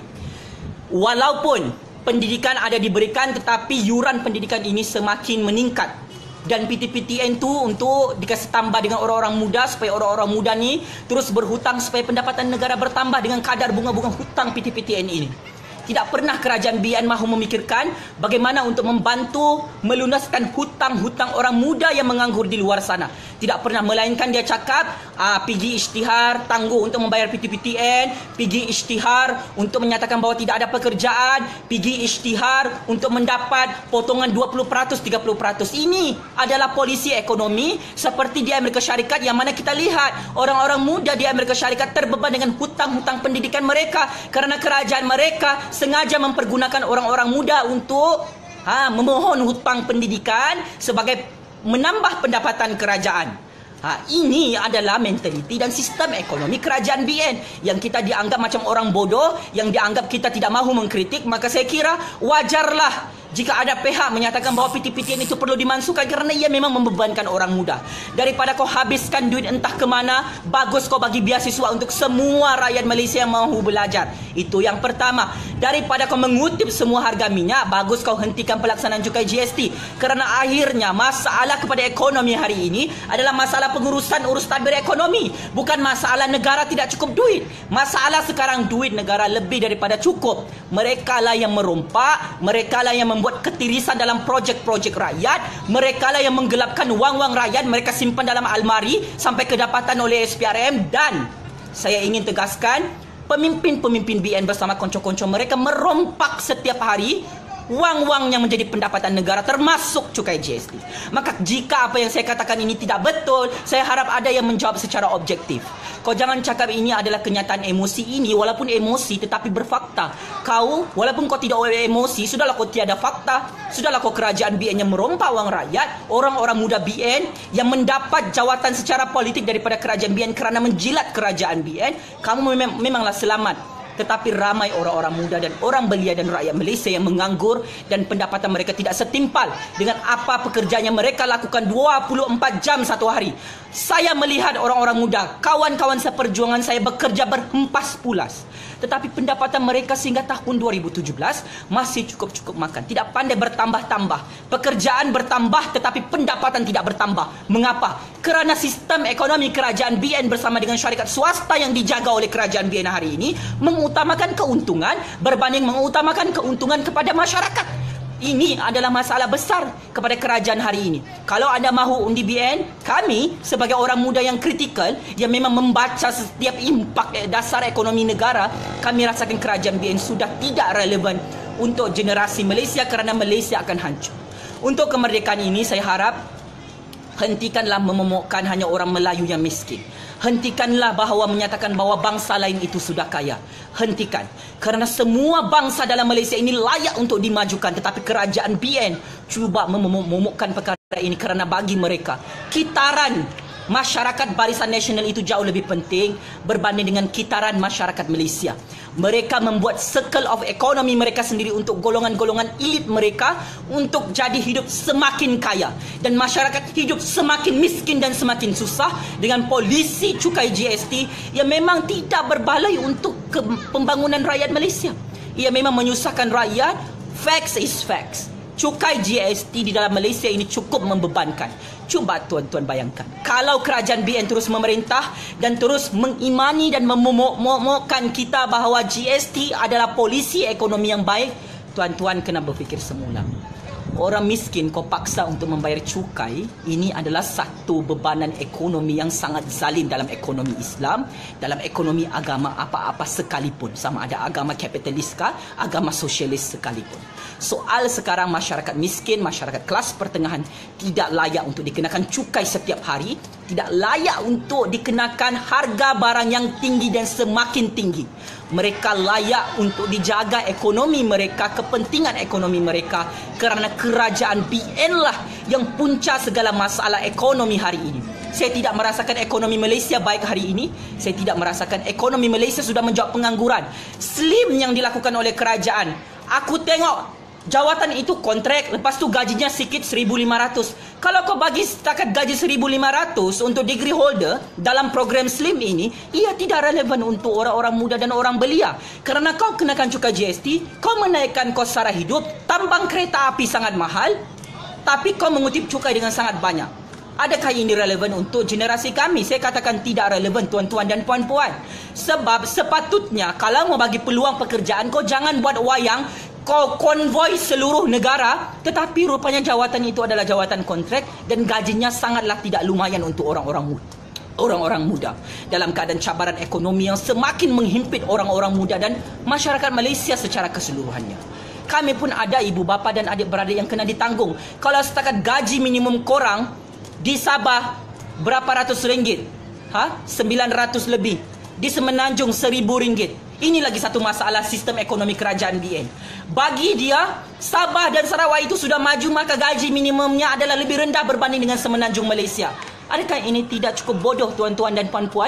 Walaupun pendidikan ada diberikan, tetapi yuran pendidikan ini semakin meningkat. Dan P T P T N tu untuk dikasih tambah dengan orang-orang muda, supaya orang-orang muda ni terus berhutang supaya pendapatan negara bertambah dengan kadar bunga-bunga hutang P T P T N ini. Tidak pernah kerajaan B N mahu memikirkan bagaimana untuk membantu melunaskan hutang-hutang orang muda yang menganggur di luar sana. Tidak pernah, melainkan dia cakap ah, pergi isytihar tangguh untuk membayar P T P T N, pergi isytihar untuk menyatakan bahawa tidak ada pekerjaan, pergi isytihar untuk mendapat potongan dua puluh peratus, tiga puluh peratus. Ini adalah polisi ekonomi seperti di Amerika Syarikat, yang mana kita lihat orang-orang muda di Amerika Syarikat terbeban dengan hutang-hutang pendidikan mereka kerana kerajaan mereka sengaja mempergunakan orang-orang muda untuk ha, memohon hutang pendidikan sebagai menambah pendapatan kerajaan. Ha, ini adalah mentaliti dan sistem ekonomi kerajaan B N yang kita dianggap macam orang bodoh, yang dianggap kita tidak mahu mengkritik. Maka saya kira wajarlah Jika ada pihak menyatakan bahawa P T P T N itu perlu dimansuhkan kerana ia memang membebankan orang muda. Daripada kau habiskan duit entah ke mana, bagus kau bagi beasiswa untuk semua rakyat Malaysia yang mahu belajar. Itu yang pertama. Daripada kau mengutip semua harga minyak, bagus kau hentikan pelaksanaan cukai G S T. Kerana akhirnya masalah kepada ekonomi hari ini adalah masalah pengurusan urus tadbir ekonomi. Bukan masalah negara tidak cukup duit. Masalah sekarang duit negara lebih daripada cukup. Mereka lah yang merompak, mereka lah yang membuat ketirisan dalam projek-projek rakyat, mereka lah yang menggelapkan wang-wang rakyat, mereka simpan dalam almari sampai kedapatan oleh S P R M. Dan saya ingin tegaskan, pemimpin-pemimpin B N bersama konco-konco mereka merompak setiap hari wang-wang yang menjadi pendapatan negara termasuk cukai G S T. Maka jika apa yang saya katakan ini tidak betul, saya harap ada yang menjawab secara objektif. Kau jangan cakap ini adalah kenyataan emosi ini, walaupun emosi tetapi berfakta. Kau, walaupun kau tidak oleh emosi, sudahlah kau tiada fakta. Sudahlah kau kerajaan B N yang merompak wang rakyat, orang-orang muda B N yang mendapat jawatan secara politik daripada kerajaan B N kerana menjilat kerajaan B N. Kamu memang, memanglah selamat. Tetapi ramai orang-orang muda dan orang belia dan rakyat Malaysia yang menganggur dan pendapatan mereka tidak setimpal dengan apa pekerjaan yang mereka lakukan dua puluh empat jam satu hari. Saya melihat orang-orang muda, kawan-kawan seperjuangan saya bekerja berhempas pulas. Tetapi pendapatan mereka sehingga tahun dua ribu tujuh belas masih cukup-cukup makan. Tidak pandai bertambah-tambah. Pekerjaan bertambah tetapi pendapatan tidak bertambah. Mengapa? Kerana sistem ekonomi kerajaan B N bersama dengan syarikat swasta yang dijaga oleh kerajaan B N hari ini mengutamakan keuntungan berbanding mengutamakan keuntungan kepada masyarakat. Ini adalah masalah besar kepada kerajaan hari ini. Kalau anda mahu undi B N, kami sebagai orang muda yang kritikal, yang memang membaca setiap impak dasar ekonomi negara, kami rasakan kerajaan B N sudah tidak relevan untuk generasi Malaysia kerana Malaysia akan hancur. Untuk kemerdekaan ini, saya harap hentikanlah memomokkan hanya orang Melayu yang miskin. Hentikanlah bahawa menyatakan bahawa bangsa lain itu sudah kaya. Hentikan. Kerana semua bangsa dalam Malaysia ini layak untuk dimajukan. Tetapi kerajaan B N cuba memomokkan perkara ini kerana bagi mereka kitaran masyarakat Barisan Nasional itu jauh lebih penting berbanding dengan kitaran masyarakat Malaysia. Mereka membuat circle of economy mereka sendiri untuk golongan-golongan elit mereka untuk jadi hidup semakin kaya. Dan masyarakat hidup semakin miskin dan semakin susah dengan polisi cukai G S T yang memang tidak berbaloi untuk pembangunan rakyat Malaysia. Ia memang menyusahkan rakyat. Facts is facts. Cukai G S T di dalam Malaysia ini cukup membebankan. Cuba tuan-tuan bayangkan, kalau kerajaan B N terus memerintah dan terus mengimani dan memomokkan kita bahawa G S T adalah polisi ekonomi yang baik, tuan-tuan kena berfikir semula. Orang miskin kau paksa untuk membayar cukai, ini adalah satu bebanan ekonomi yang sangat zalim dalam ekonomi Islam, dalam ekonomi agama apa-apa sekalipun, sama ada agama kapitalis kah, agama sosialis sekalipun. Soal sekarang masyarakat miskin, masyarakat kelas pertengahan tidak layak untuk dikenakan cukai setiap hari, tidak layak untuk dikenakan harga barang yang tinggi dan semakin tinggi. Mereka layak untuk dijaga ekonomi mereka, kepentingan ekonomi mereka, kerana kerajaan B N lah yang punca segala masalah ekonomi hari ini. Saya tidak merasakan ekonomi Malaysia baik hari ini. Saya tidak merasakan ekonomi Malaysia sudah menjawab pengangguran. Slim yang dilakukan oleh kerajaan. Aku tengok jawatan itu kontrak, lepas tu gajinya sikit seribu lima ratus. Kalau kau bagi setakat gaji seribu lima ratus untuk degree holder dalam program Slim ini, ia tidak relevan untuk orang-orang muda dan orang belia. Kerana kau kenakan cukai G S T, kau menaikkan kos sara hidup, tambang kereta api sangat mahal, tapi kau mengutip cukai dengan sangat banyak. Adakah ini relevan untuk generasi kami? Saya katakan tidak relevan tuan-tuan dan puan-puan. Sebab sepatutnya kalau mau bagi peluang pekerjaan, kau jangan buat wayang kau konvoi seluruh negara, tetapi rupanya jawatan itu adalah jawatan kontrak dan gajinya sangatlah tidak lumayan untuk orang-orang muda. Orang-orang muda dalam keadaan cabaran ekonomi yang semakin menghimpit orang-orang muda dan masyarakat Malaysia secara keseluruhannya. Kami pun ada ibu bapa dan adik-beradik yang kena ditanggung. Kalau setakat gaji minimum korang di Sabah berapa ratus ringgit? Ha? sembilan ratus lebih. Di Semenanjung seribu ringgit. Ini lagi satu masalah sistem ekonomi kerajaan B N. Bagi dia, Sabah dan Sarawak itu sudah maju, maka gaji minimumnya adalah lebih rendah berbanding dengan Semenanjung Malaysia. Adakah ini tidak cukup bodoh tuan-tuan dan puan-puan?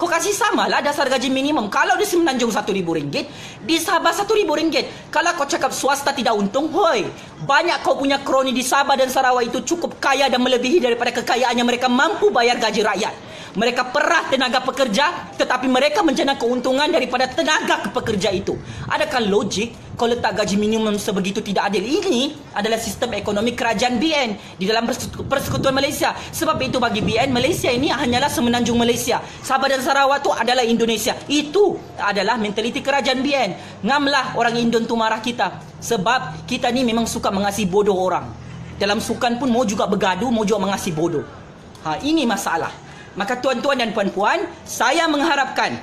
Kau kasih samalah dasar gaji minimum. Kalau di Semenanjung satu ribu ringgit, di Sabah satu ribu ringgit. Kalau kau cakap swasta tidak untung, hoi, banyak kau punya kroni di Sabah dan Sarawak itu cukup kaya dan melebihi daripada kekayaannya. Mereka mampu bayar gaji rakyat. Mereka perah tenaga pekerja, tetapi mereka menjana keuntungan daripada tenaga pekerja itu. Adakah logik kau letak gaji minimum sebegitu tidak adil? Ini adalah sistem ekonomi kerajaan B N di dalam Persekutuan Malaysia. Sebab itu bagi B N, Malaysia ini hanyalah Semenanjung Malaysia. Sabah dan Sarawak tu adalah Indonesia. Itu adalah mentaliti kerajaan B N. Ngamlah orang Indon tu marah kita. Sebab kita ni memang suka mengasihi bodoh orang. Dalam sukan pun mau juga bergaduh, mau juga mengasihi bodoh. Ha, ini masalah. Maka tuan-tuan dan puan-puan, saya mengharapkan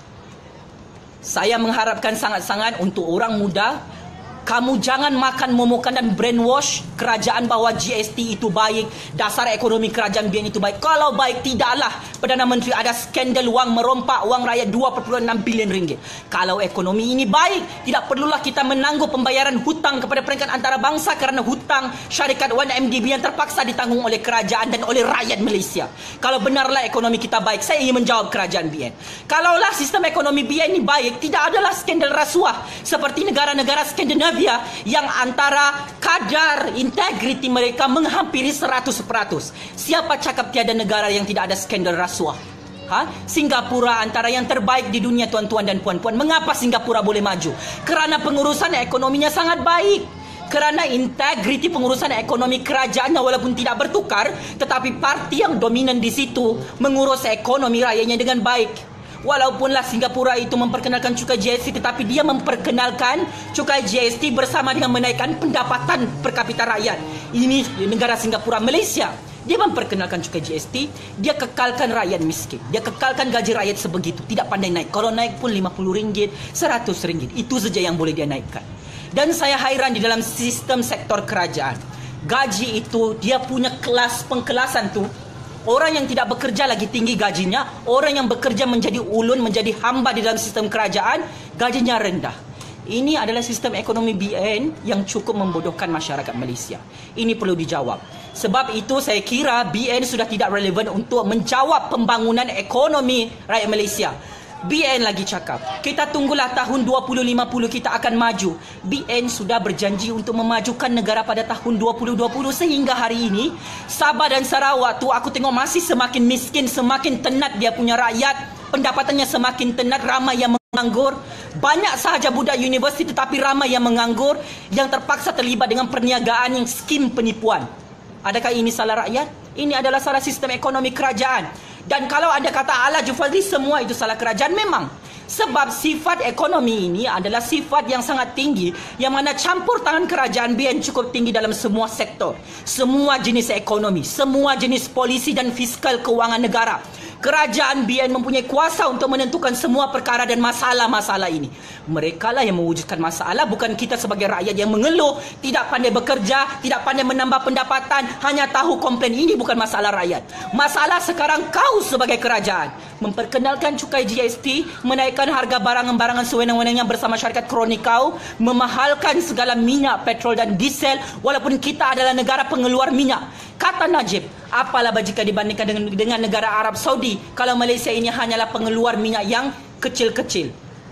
Saya mengharapkan sangat-sangat untuk orang muda, kamu jangan makan momokan dan brainwash kerajaan bahawa G S T itu baik, dasar ekonomi kerajaan B N itu baik. Kalau baik, tidaklah Perdana Menteri ada skandal wang merompak wang rakyat dua perpuluhan enam bilion ringgit. Kalau ekonomi ini baik, tidak perlulah kita menangguh pembayaran hutang kepada peringkat antarabangsa kerana hutang syarikat satu M D B yang terpaksa ditanggung oleh kerajaan dan oleh rakyat Malaysia. Kalau benarlah ekonomi kita baik, saya ingin menjawab kerajaan B N. Kalaulah sistem ekonomi B N ini baik, tidak adalah skandal rasuah seperti negara-negara Skandinavia yang antara kadar integriti mereka menghampiri seratus peratus. Siapa cakap tiada negara yang tidak ada skandal rasuah? Ha? Singapura antara yang terbaik di dunia, tuan-tuan dan puan-puan. Mengapa Singapura boleh maju? Kerana pengurusan ekonominya sangat baik. Kerana integriti pengurusan ekonomi kerajaannya walaupun tidak bertukar, tetapi parti yang dominan di situ mengurus ekonomi rakyatnya dengan baik. Walaupunlah Singapura itu memperkenalkan cukai G S T, tetapi dia memperkenalkan cukai G S T bersama dengan menaikkan pendapatan per kapita rakyat. Ini negara Singapura. Malaysia, dia memperkenalkan cukai G S T, dia kekalkan rakyat miskin, dia kekalkan gaji rakyat sebegitu, tidak pandai naik. Kalau naik pun lima puluh ringgit, seratus ringgit, itu saja yang boleh dia naikkan. Dan saya hairan di dalam sistem sektor kerajaan, gaji itu dia punya kelas pengkelasan tu. Orang yang tidak bekerja lagi tinggi gajinya, orang yang bekerja menjadi ulun, menjadi hamba di dalam sistem kerajaan, gajinya rendah. Ini adalah sistem ekonomi B N yang cukup membodohkan masyarakat Malaysia. Ini perlu dijawab. Sebab itu saya kira B N sudah tidak relevan untuk menjawab pembangunan ekonomi rakyat Malaysia. B N lagi cakap, kita tunggulah tahun dua ribu lima puluh kita akan maju. B N sudah berjanji untuk memajukan negara pada tahun dua ribu dua puluh. Sehingga hari ini Sabah dan Sarawak tu aku tengok masih semakin miskin, semakin tenat dia punya rakyat. Pendapatannya semakin tenat, ramai yang menganggur. Banyak sahaja budak universiti tetapi ramai yang menganggur, yang terpaksa terlibat dengan perniagaan yang skim penipuan. Adakah ini salah rakyat? Ini adalah salah sistem ekonomi kerajaan. Dan kalau anda kata ala Jufadli semua itu salah kerajaan, memang. Sebab sifat ekonomi ini adalah sifat yang sangat tinggi, yang mana campur tangan kerajaan B N cukup tinggi dalam semua sektor, semua jenis ekonomi, semua jenis polisi dan fiskal keuangan negara. Kerajaan B N mempunyai kuasa untuk menentukan semua perkara dan masalah-masalah ini. Mereka lah yang mewujudkan masalah, bukan kita sebagai rakyat yang mengeluh, tidak pandai bekerja, tidak pandai menambah pendapatan, hanya tahu komplain. Ini bukan masalah rakyat. Masalah sekarang kau sebagai kerajaan memperkenalkan cukai G S T, menaikkan harga barangan-barangan sewenang-wenangnya bersama syarikat kroni kau, memahalkan segala minyak, petrol dan diesel, walaupun kita adalah negara pengeluar minyak. Kata Najib, apalah jika dibandingkan dengan, dengan negara Arab Saudi, kalau Malaysia ini hanyalah pengeluar minyak yang kecil-kecil.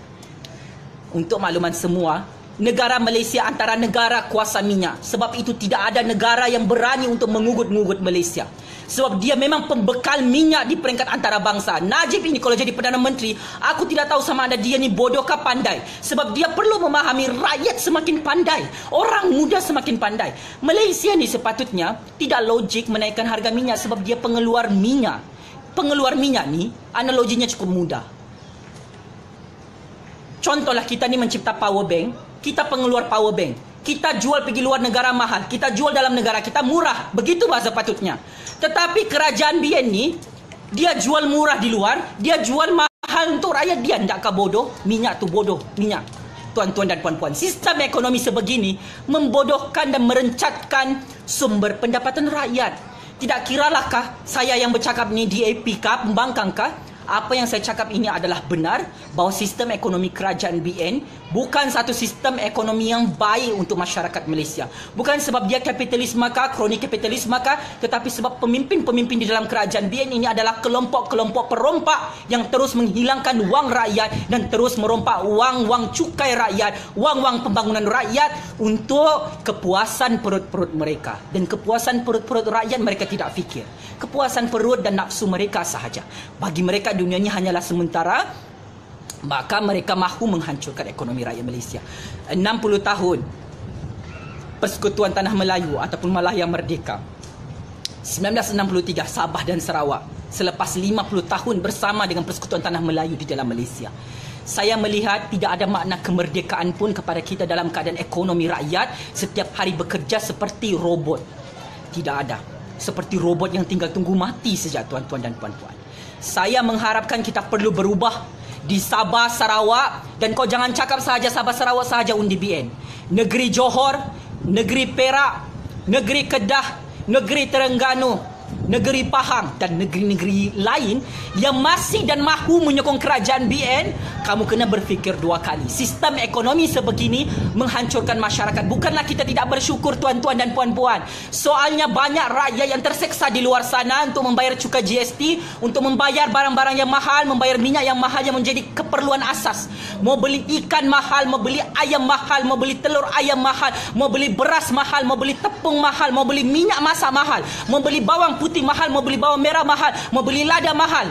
Untuk makluman semua, negara Malaysia antara negara kuasa minyak. Sebab itu tidak ada negara yang berani untuk mengugut-ngugut Malaysia. Sebab dia memang pembekal minyak di peringkat antarabangsa. Najib ini kalau jadi Perdana Menteri, aku tidak tahu sama ada dia ni bodoh ke pandai. Sebab dia perlu memahami rakyat semakin pandai, orang muda semakin pandai. Malaysia ni sepatutnya tidak logik menaikkan harga minyak sebab dia pengeluar minyak. Pengeluar minyak ni analoginya cukup mudah. Contohlah kita ni mencipta power bank, kita pengeluar power bank. Kita jual pergi luar negara mahal, kita jual dalam negara kita murah. Begitu bahasa patutnya. Tetapi kerajaan B N ni, dia jual murah di luar, dia jual mahal untuk rakyat dia. Tidak bodoh? Minyak tu bodoh, minyak. Tuan-tuan dan puan-puan, sistem ekonomi sebegini membodohkan dan merencatkan sumber pendapatan rakyat. Tidak kiralahkah saya yang bercakap ni D A P kah, pembangkang kah? Apa yang saya cakap ini adalah benar, bahawa sistem ekonomi kerajaan B N bukan satu sistem ekonomi yang baik untuk masyarakat Malaysia. Bukan sebab dia kapitalis maka, kroni kapitalis maka, tetapi sebab pemimpin-pemimpin di dalam kerajaan B N ini adalah kelompok-kelompok perompak yang terus menghilangkan wang rakyat dan terus merompak wang-wang cukai rakyat, wang-wang pembangunan rakyat untuk kepuasan perut-perut mereka. Dan kepuasan perut-perut rakyat mereka tidak fikir. Kepuasan perut dan nafsu mereka sahaja. Bagi mereka dunianya hanyalah sementara, maka mereka mahu menghancurkan ekonomi rakyat Malaysia. enam puluh tahun Persekutuan Tanah Melayu ataupun Malaya Merdeka, sembilan belas enam puluh tiga Sabah dan Sarawak, selepas lima puluh tahun bersama dengan Persekutuan Tanah Melayu di dalam Malaysia. Saya melihat tidak ada makna kemerdekaan pun kepada kita dalam keadaan ekonomi rakyat setiap hari bekerja seperti robot. Tidak ada. Seperti robot yang tinggal tunggu mati saja, tuan-tuan dan puan-puan. Saya mengharapkan kita perlu berubah di Sabah, Sarawak. Dan kau jangan cakap sahaja Sabah, Sarawak sahaja undi B N. Negeri Johor, negeri Perak, negeri Kedah, negeri Terengganu, negeri Pahang dan negeri-negeri lain yang masih dan mahu menyokong kerajaan B N, kamu kena berfikir dua kali. Sistem ekonomi sebegini menghancurkan masyarakat. Bukanlah kita tidak bersyukur, tuan-tuan dan puan-puan. Soalnya banyak rakyat yang terseksa di luar sana untuk membayar cukai G S T, untuk membayar barang-barang yang mahal, membayar minyak yang mahal yang menjadi keperluan asas. Mau beli ikan mahal, mau beli ayam mahal, mau beli telur ayam mahal, mau beli beras mahal, mau beli tepung mahal, mau beli minyak masak mahal, mau beli bawang putih mahal, mau beli bawang merah mahal, mau beli lada mahal.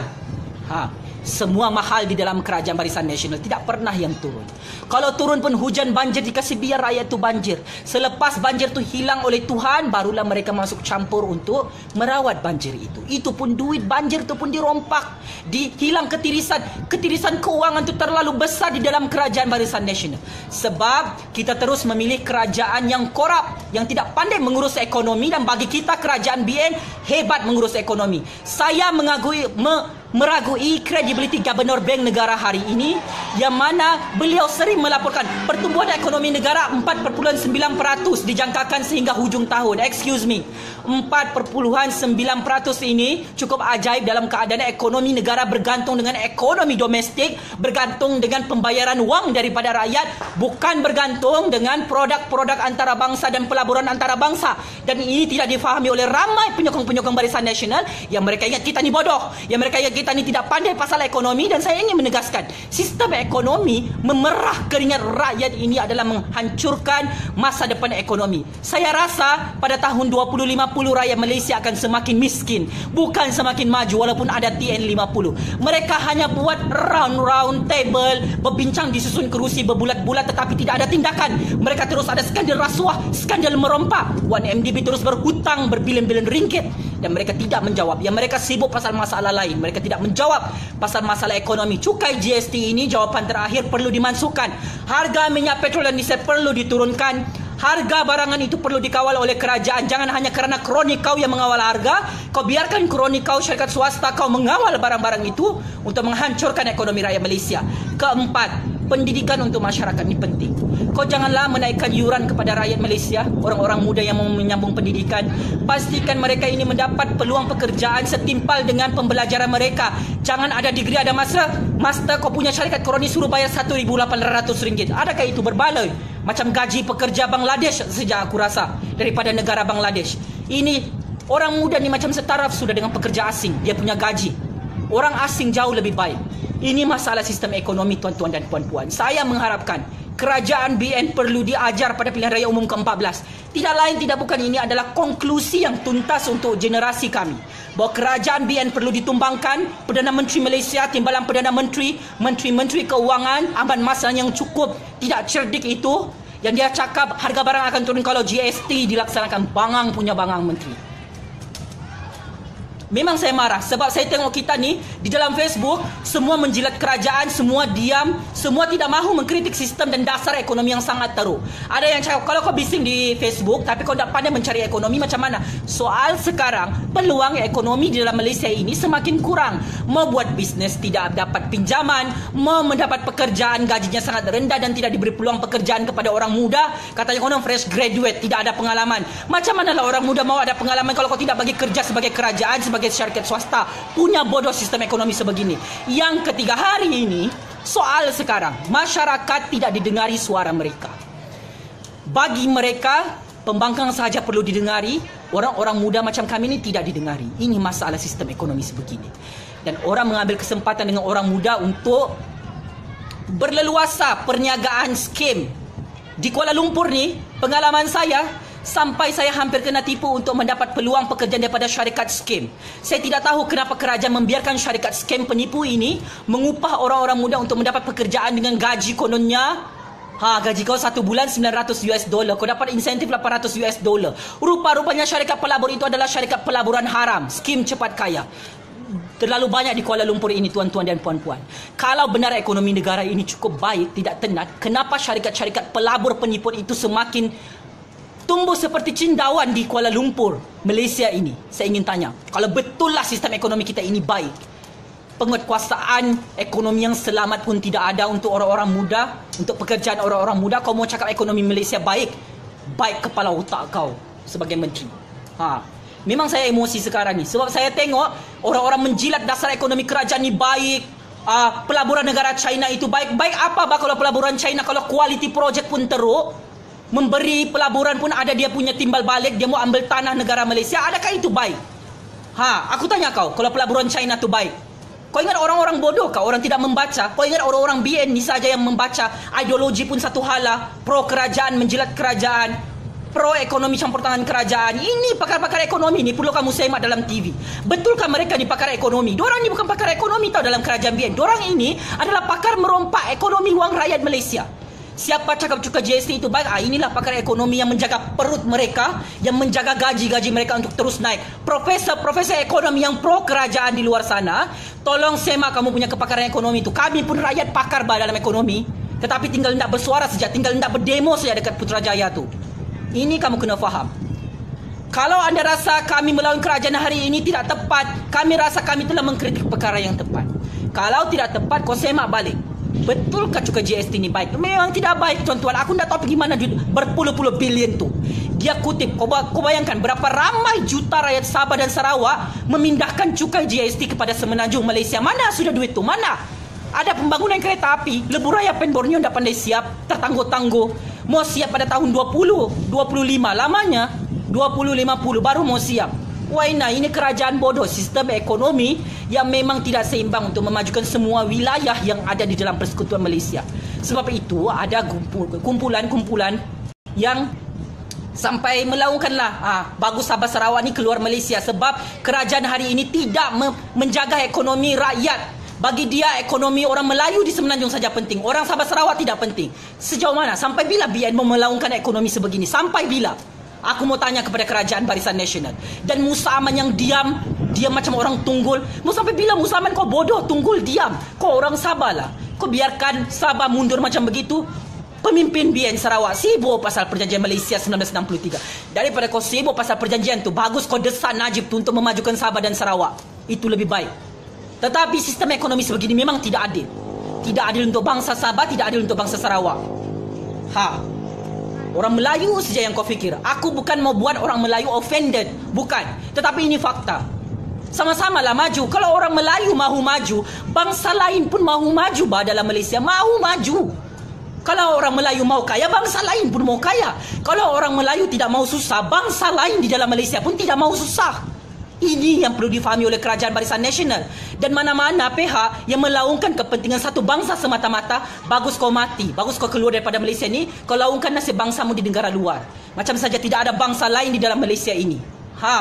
Ha, semua mahal di dalam kerajaan Barisan Nasional. Tidak pernah yang turun. Kalau turun pun hujan banjir dikasih biar rakyat tu banjir. Selepas banjir tu hilang oleh Tuhan, barulah mereka masuk campur untuk merawat banjir itu. Itu pun duit banjir tu pun dirompak. Dihilang ketirisan. Ketirisan keuangan tu terlalu besar di dalam kerajaan Barisan Nasional. Sebab kita terus memilih kerajaan yang korup, yang tidak pandai mengurus ekonomi. Dan bagi kita kerajaan B N hebat mengurus ekonomi. Saya mengagui me, meragui kredibiliti Gubernur Bank Negara hari ini, yang mana beliau sering melaporkan pertumbuhan ekonomi negara empat perpuluhan sembilan peratus dijangkakan sehingga hujung tahun. Excuse me, empat perpuluhan sembilan peratus ini cukup ajaib dalam keadaan ekonomi negara bergantung dengan ekonomi domestik, bergantung dengan pembayaran wang daripada rakyat, bukan bergantung dengan produk-produk antarabangsa dan pelaburan antarabangsa. Dan ini tidak difahami oleh ramai penyokong-penyokong Barisan Nasional yang mereka ingat kita ni bodoh, yang mereka ingat kita ni tidak pandai pasal ekonomi. Dan saya ingin menegaskan, sistem ekonomi memerah keringat rakyat ini adalah menghancurkan masa depan ekonomi. Saya rasa pada tahun dua ribu lima puluh rakyat Malaysia akan semakin miskin, bukan semakin maju walaupun ada T N lima puluh. Mereka hanya buat round-round table, berbincang di susun kerusi berbulat-bulat tetapi tidak ada tindakan. Mereka terus ada skandal rasuah, skandal merompak. satu M D B terus berhutang berbilion-bilion ringgit dan mereka tidak menjawab. Yang mereka sibuk pasal masalah lain. Mereka tidak menjawab pasal masalah ekonomi. Cukai G S T ini jawapan terakhir perlu dimasukkan. Harga minyak petrol dan diesel perlu diturunkan. Harga barangan itu perlu dikawal oleh kerajaan. Jangan hanya kerana kroni kau yang mengawal harga, kau biarkan kroni kau, syarikat swasta kau mengawal barang-barang itu untuk menghancurkan ekonomi rakyat Malaysia. Keempat, pendidikan untuk masyarakat ini penting. Kau janganlah menaikkan yuran kepada rakyat Malaysia, orang-orang muda yang mau menyambung pendidikan. Pastikan mereka ini mendapat peluang pekerjaan setimpal dengan pembelajaran mereka. Jangan ada degree, ada master. Master kau punya syarikat kroni suruh bayar satu ribu lapan ratus ringgit. Adakah itu berbaloi? Macam gaji pekerja Bangladesh sejak aku rasa daripada negara Bangladesh. Ini orang muda ni macam setaraf sudah dengan pekerja asing. Dia punya gaji. Orang asing jauh lebih baik. Ini masalah sistem ekonomi, tuan-tuan dan puan-puan. Saya mengharapkan kerajaan B N perlu diajar pada pilihan raya umum ke empat belas. Tidak lain tidak bukan, ini adalah konklusi yang tuntas untuk generasi kami. Bahawa kerajaan B N perlu ditumbangkan. Perdana Menteri Malaysia, timbalan Perdana Menteri, Menteri-Menteri Keuangan, amban masa yang cukup tidak cerdik itu, yang dia cakap harga barang akan turun kalau G S T dilaksanakan. Bangang punya bangang menteri. Memang saya marah sebab saya tengok kita ni di dalam Facebook semua menjilat kerajaan, semua diam, semua tidak mahu mengkritik sistem dan dasar ekonomi yang sangat teruk. Ada yang cakap kalau kau bising di Facebook tapi kau tak pandai mencari ekonomi, macam mana? Soal sekarang peluang ekonomi di dalam Malaysia ini semakin kurang. Mau buat bisnes tidak dapat pinjaman, mau mendapat pekerjaan gajinya sangat rendah dan tidak diberi peluang pekerjaan kepada orang muda. Katanya orang fresh graduate, tidak ada pengalaman. Macam manalah orang muda mau ada pengalaman kalau kau tidak bagi kerja sebagai kerajaan, sebagai sebagai syarikat swasta punya bodoh sistem ekonomi sebegini. Yang ketiga, hari ini soal sekarang, masyarakat tidak didengari suara mereka. Bagi mereka, pembangkang sahaja perlu didengari, orang-orang muda macam kami ini tidak didengari. Ini masalah sistem ekonomi sebegini. Dan orang mengambil kesempatan dengan orang muda untuk berleluasa perniagaan skim. Di Kuala Lumpur ni, pengalaman saya, sampai saya hampir kena tipu untuk mendapat peluang pekerjaan daripada syarikat skim. Saya tidak tahu kenapa kerajaan membiarkan syarikat skim penipu ini mengupah orang-orang muda untuk mendapat pekerjaan dengan gaji kononnya, ha, gaji kau satu bulan sembilan ratus US dollar, kau dapat insentif lapan ratus US dollar. Rupa-rupanya syarikat pelabur itu adalah syarikat pelaburan haram, skim cepat kaya. Terlalu banyak di Kuala Lumpur ini, tuan-tuan dan puan-puan. Kalau benar ekonomi negara ini cukup baik, tidak tenat, kenapa syarikat-syarikat pelabur penipuan itu semakin tumbuh seperti cendawan di Kuala Lumpur, Malaysia ini? Saya ingin tanya, kalau betullah sistem ekonomi kita ini baik, penguatkuasaan ekonomi yang selamat pun tidak ada untuk orang-orang muda, untuk pekerjaan orang-orang muda, kau mau cakap ekonomi Malaysia baik? Baik kepala otak kau sebagai menteri. Ha. Memang saya emosi sekarang ni sebab saya tengok orang-orang menjilat dasar ekonomi kerajaan ni baik. Uh, pelaburan negara China itu baik. Baik apa bah kalau pelaburan China, kalau quality project pun teruk, memberi pelaburan pun ada dia punya timbal balik, dia mau ambil tanah negara Malaysia, adakah itu baik? Ha, aku tanya kau, kalau pelaburan China tu baik, kau ingat orang-orang bodoh kau, orang tidak membaca? Kau ingat orang-orang B N ni saja yang membaca? Ideologi pun satu hala, pro kerajaan, menjilat kerajaan, pro ekonomi campur tangan kerajaan. Ini pakar-pakar ekonomi ni perlu kamu semak dalam T V. Betulkah mereka ni pakar ekonomi? Diorang ni bukan pakar ekonomi tau dalam kerajaan B N. Diorang ini adalah pakar merompak ekonomi wang rakyat Malaysia. Siapa cakap cukai G S T itu baik? Ah, inilah pakar ekonomi yang menjaga perut mereka, yang menjaga gaji-gaji mereka untuk terus naik. Profesor-profesor ekonomi yang pro kerajaan di luar sana, tolong semak kamu punya kepakaran ekonomi itu. Kami pun rakyat pakar bah dalam ekonomi, tetapi tinggal tidak bersuara saja, tinggal tidak berdemo saja dekat Putrajaya tu. Ini kamu kena faham. Kalau anda rasa kami melawan kerajaan hari ini tidak tepat, kami rasa kami telah mengkritik perkara yang tepat. Kalau tidak tepat, kau semak balik. Betulkah cukai G S T ni baik? Memang tidak baik, tuan-tuan. Aku tidak tahu bagaimana berpuluh-puluh bilion tu. Dia kutip, kau, kau bayangkan berapa ramai juta rakyat Sabah dan Sarawak memindahkan cukai G S T kepada Semenanjung Malaysia. Mana sudah duit tu? Mana? Ada pembangunan kereta api, Lebuh Raya Pen Borneo tidak pandai siap, tertangguh-tangguh. Mau siap pada tahun dua puluh, dua puluh lima, lamanya dua puluh lima puluh baru mau siap. Waina, ini kerajaan bodoh, sistem ekonomi yang memang tidak seimbang untuk memajukan semua wilayah yang ada di dalam Persekutuan Malaysia. Sebab itu ada kumpulan-kumpulan yang sampai melaungkanlah ha, bagus Sabah Sarawak ni keluar Malaysia sebab kerajaan hari ini tidak menjaga ekonomi rakyat. Bagi dia ekonomi orang Melayu di Semenanjung saja penting, orang Sabah Sarawak tidak penting. Sejauh mana? Sampai bila B N mau melaungkan ekonomi sebegini? Sampai bila? Aku mau tanya kepada kerajaan Barisan Nasional. Dan Musa Aman yang diam, diam macam orang tunggul. Mau sampai bila Musa Aman kau bodoh, tunggul, diam? Kau orang Sabah lah. Kau biarkan Sabah mundur macam begitu. Pemimpin B N Sarawak sibuk pasal perjanjian Malaysia seribu sembilan ratus enam puluh tiga. Daripada kau sibuk pasal perjanjian tu, bagus kau desak Najib tu untuk memajukan Sabah dan Sarawak. Itu lebih baik. Tetapi sistem ekonomi sebegini memang tidak adil. Tidak adil untuk bangsa Sabah, tidak adil untuk bangsa Sarawak. Ha. Orang Melayu saja yang kau fikir. Aku bukan mau buat orang Melayu offended, bukan. Tetapi ini fakta. Sama-sama lah maju. Kalau orang Melayu mahu maju, bangsa lain pun mahu maju bah dalam Malaysia, mahu maju. Kalau orang Melayu mau kaya, bangsa lain pun mau kaya. Kalau orang Melayu tidak mau susah, bangsa lain di dalam Malaysia pun tidak mau susah. Ini yang perlu difahami oleh kerajaan Barisan Nasional. Dan mana-mana pihak yang melaungkan kepentingan satu bangsa semata-mata, bagus kau mati, bagus kau keluar daripada Malaysia ni, kau laungkan nasib bangsamu di negara luar. Macam saja tidak ada bangsa lain di dalam Malaysia ini. Ha.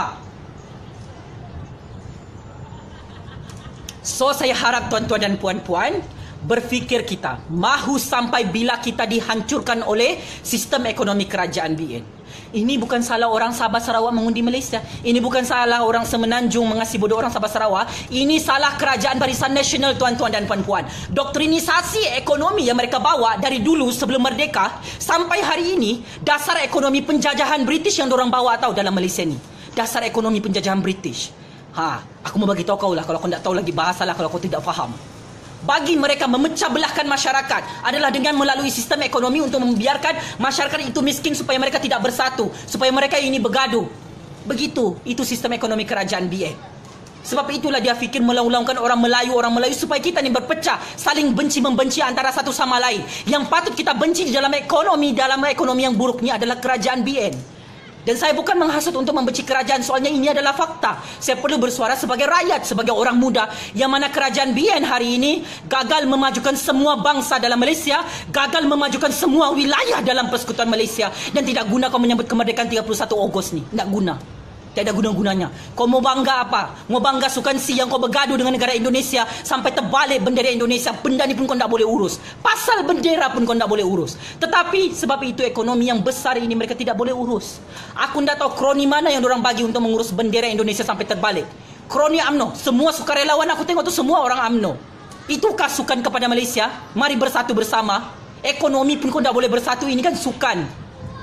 So saya harap tuan-tuan dan puan-puan, berfikir kita, mahu sampai bila kita dihancurkan oleh sistem ekonomi kerajaan B N. Ini bukan salah orang Sabah Sarawak mengundi Malaysia. Ini bukan salah orang Semenanjung mengasihi bodoh orang Sabah Sarawak. Ini salah kerajaan Barisan Nasional, tuan-tuan dan puan-puan. Doktrinisasi ekonomi yang mereka bawa dari dulu sebelum merdeka sampai hari ini, dasar ekonomi penjajahan British yang diorang bawa tahu dalam Malaysia ni. Dasar ekonomi penjajahan British. Ha, aku mau bagi tahu kau lah kalau kau tak tahu lagi bahasa lah kalau kau tidak faham. Bagi mereka memecah belahkan masyarakat adalah dengan melalui sistem ekonomi untuk membiarkan masyarakat itu miskin supaya mereka tidak bersatu, supaya mereka ini bergaduh. Begitu, itu sistem ekonomi kerajaan B N. Sebab itulah dia fikir melaung-laungkan orang Melayu, orang Melayu supaya kita ni berpecah, saling benci-membenci antara satu sama lain. Yang patut kita benci di dalam ekonomi, dalam ekonomi yang buruk ni adalah kerajaan B N. Dan saya bukan menghasut untuk membenci kerajaan, soalnya ini adalah fakta. Saya perlu bersuara sebagai rakyat, sebagai orang muda, yang mana kerajaan B N hari ini gagal memajukan semua bangsa dalam Malaysia, gagal memajukan semua wilayah dalam Persekutuan Malaysia, dan tidak guna kau menyambut kemerdekaan tiga puluh satu Ogos ni. Tidak guna. Tidak ada guna-gunanya. Kau mau bangga apa? Mau bangga sukan si yang kau bergaduh dengan negara Indonesia sampai terbalik bendera Indonesia. Benda ni pun kau tak boleh urus. Pasal bendera pun kau tak boleh urus. Tetapi sebab itu ekonomi yang besar ini mereka tidak boleh urus. Aku tidak tahu kroni mana yang diorang bagi untuk mengurus bendera Indonesia sampai terbalik. Kroni U M N O. Semua sukarelawan aku tengok tu semua orang U M N O. Itukah sukan kepada Malaysia? Mari bersatu bersama. Ekonomi pun kau tak boleh bersatu. Ini kan sukan.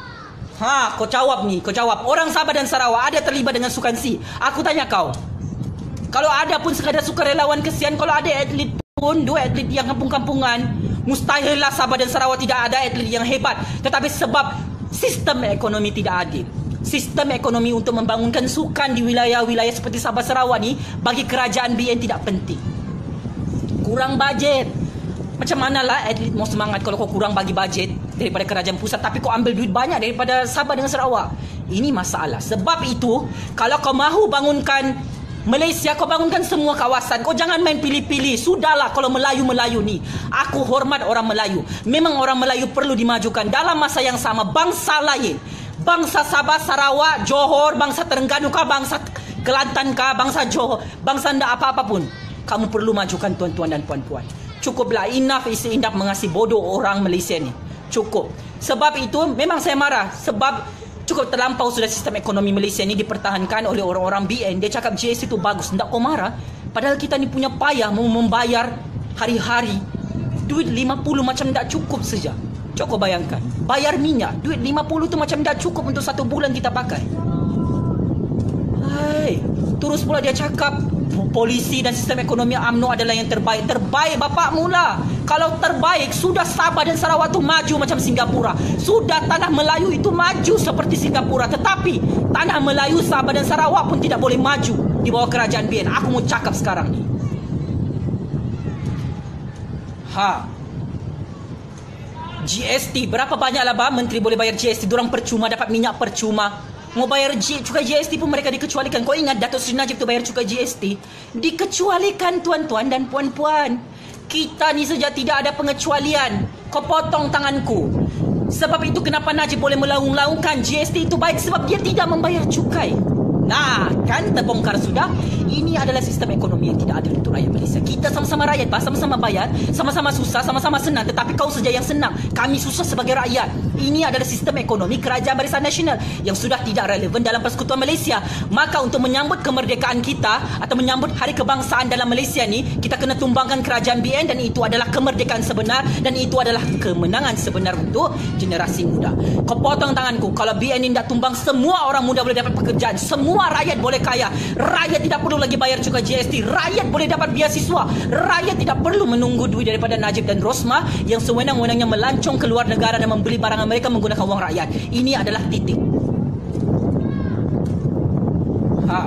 Ha, kau jawab ni, kau jawab. Orang Sabah dan Sarawak ada terlibat dengan sukan si. Aku tanya kau. Kalau ada pun sekadar sukarelawan kesian, kalau ada atlet pun, dua atlet yang kampung-kampungan, mustahillah Sabah dan Sarawak tidak ada atlet yang hebat. Tetapi sebab sistem ekonomi tidak adil. Sistem ekonomi untuk membangunkan sukan di wilayah-wilayah seperti Sabah Sarawak ni bagi kerajaan B N tidak penting. Kurang bajet. Macam manalah atlet mau semangat kalau kau kurang bagi bajet daripada kerajaan pusat, tapi kau ambil duit banyak daripada Sabah dengan Sarawak. Ini masalah. Sebab itu, kalau kau mahu bangunkan Malaysia, kau bangunkan semua kawasan. Kau jangan main pilih-pilih. Sudahlah kalau Melayu-Melayu ni. Aku hormat orang Melayu. Memang orang Melayu perlu dimajukan. Dalam masa yang sama, bangsa lain, bangsa Sabah, Sarawak, Johor, bangsa Terengganu kah, bangsa Kelantan kah, bangsa Johor, bangsa ndak apa-apa pun, kamu perlu majukan tuan-tuan dan puan-puan. Cukuplah, enough is enough mengasihi bodoh orang Malaysia ni. Cukup. Sebab itu memang saya marah. Sebab cukup terlampau sudah sistem ekonomi Malaysia ni dipertahankan oleh orang-orang B N. Dia cakap G S T itu bagus. Tak kau marah. Padahal kita ni punya payah membayar hari-hari. Duit lima puluh macam tak cukup saja. Cukup bayangkan. Bayar minyak. Duit lima puluh tu macam tak cukup untuk satu bulan kita pakai. Hai. Terus pula dia cakap polisi dan sistem ekonomi U M N O adalah yang terbaik. Terbaik bapak mula. Kalau terbaik, sudah Sabah dan Sarawak tu maju macam Singapura. Sudah tanah Melayu itu maju seperti Singapura. Tetapi tanah Melayu, Sabah dan Sarawak pun tidak boleh maju di bawah kerajaan B N. Aku mau cakap sekarang ni. Ha. G S T, berapa banyak lah bah menteri boleh bayar G S T? Diorang percuma dapat minyak percuma. Mau bayar G, cukai G S T pun mereka dikecualikan. Kau ingat Datuk Seri Najib tu bayar cukai G S T? Dikecualikan tuan-tuan dan puan-puan. Kita ni saja tidak ada pengecualian. Kau potong tanganku. Sebab itu kenapa Najib boleh melaung-laungkan G S T itu baik, sebab dia tidak membayar cukai. Nah, kan terbongkar sudah. Ini adalah sistem ekonomi yang tidak adil untuk rakyat Malaysia. Kita sama-sama rakyat, sama-sama bayar, sama-sama susah, sama-sama senang. Tetapi kau saja yang senang. Kami susah sebagai rakyat. Ini adalah sistem ekonomi Kerajaan Barisan Nasional yang sudah tidak relevan dalam Persekutuan Malaysia. Maka untuk menyambut kemerdekaan kita atau menyambut Hari Kebangsaan dalam Malaysia ni, kita kena tumbangkan kerajaan B N, dan itu adalah kemerdekaan sebenar, dan itu adalah kemenangan sebenar untuk generasi muda. Kau potong tanganku. Kalau B N ini tak tumbang, semua orang muda boleh dapat pekerjaan. Semua rakyat boleh kaya. Rakyat tidak perlu lagi bayar cukai G S T. Rakyat boleh dapat beasiswa. Rakyat tidak perlu menunggu duit daripada Najib dan Rosmah yang sewenang-wenangnya melancong ke luar negara dan membeli barang mereka menggunakan wang rakyat. Ini adalah titik. Ha.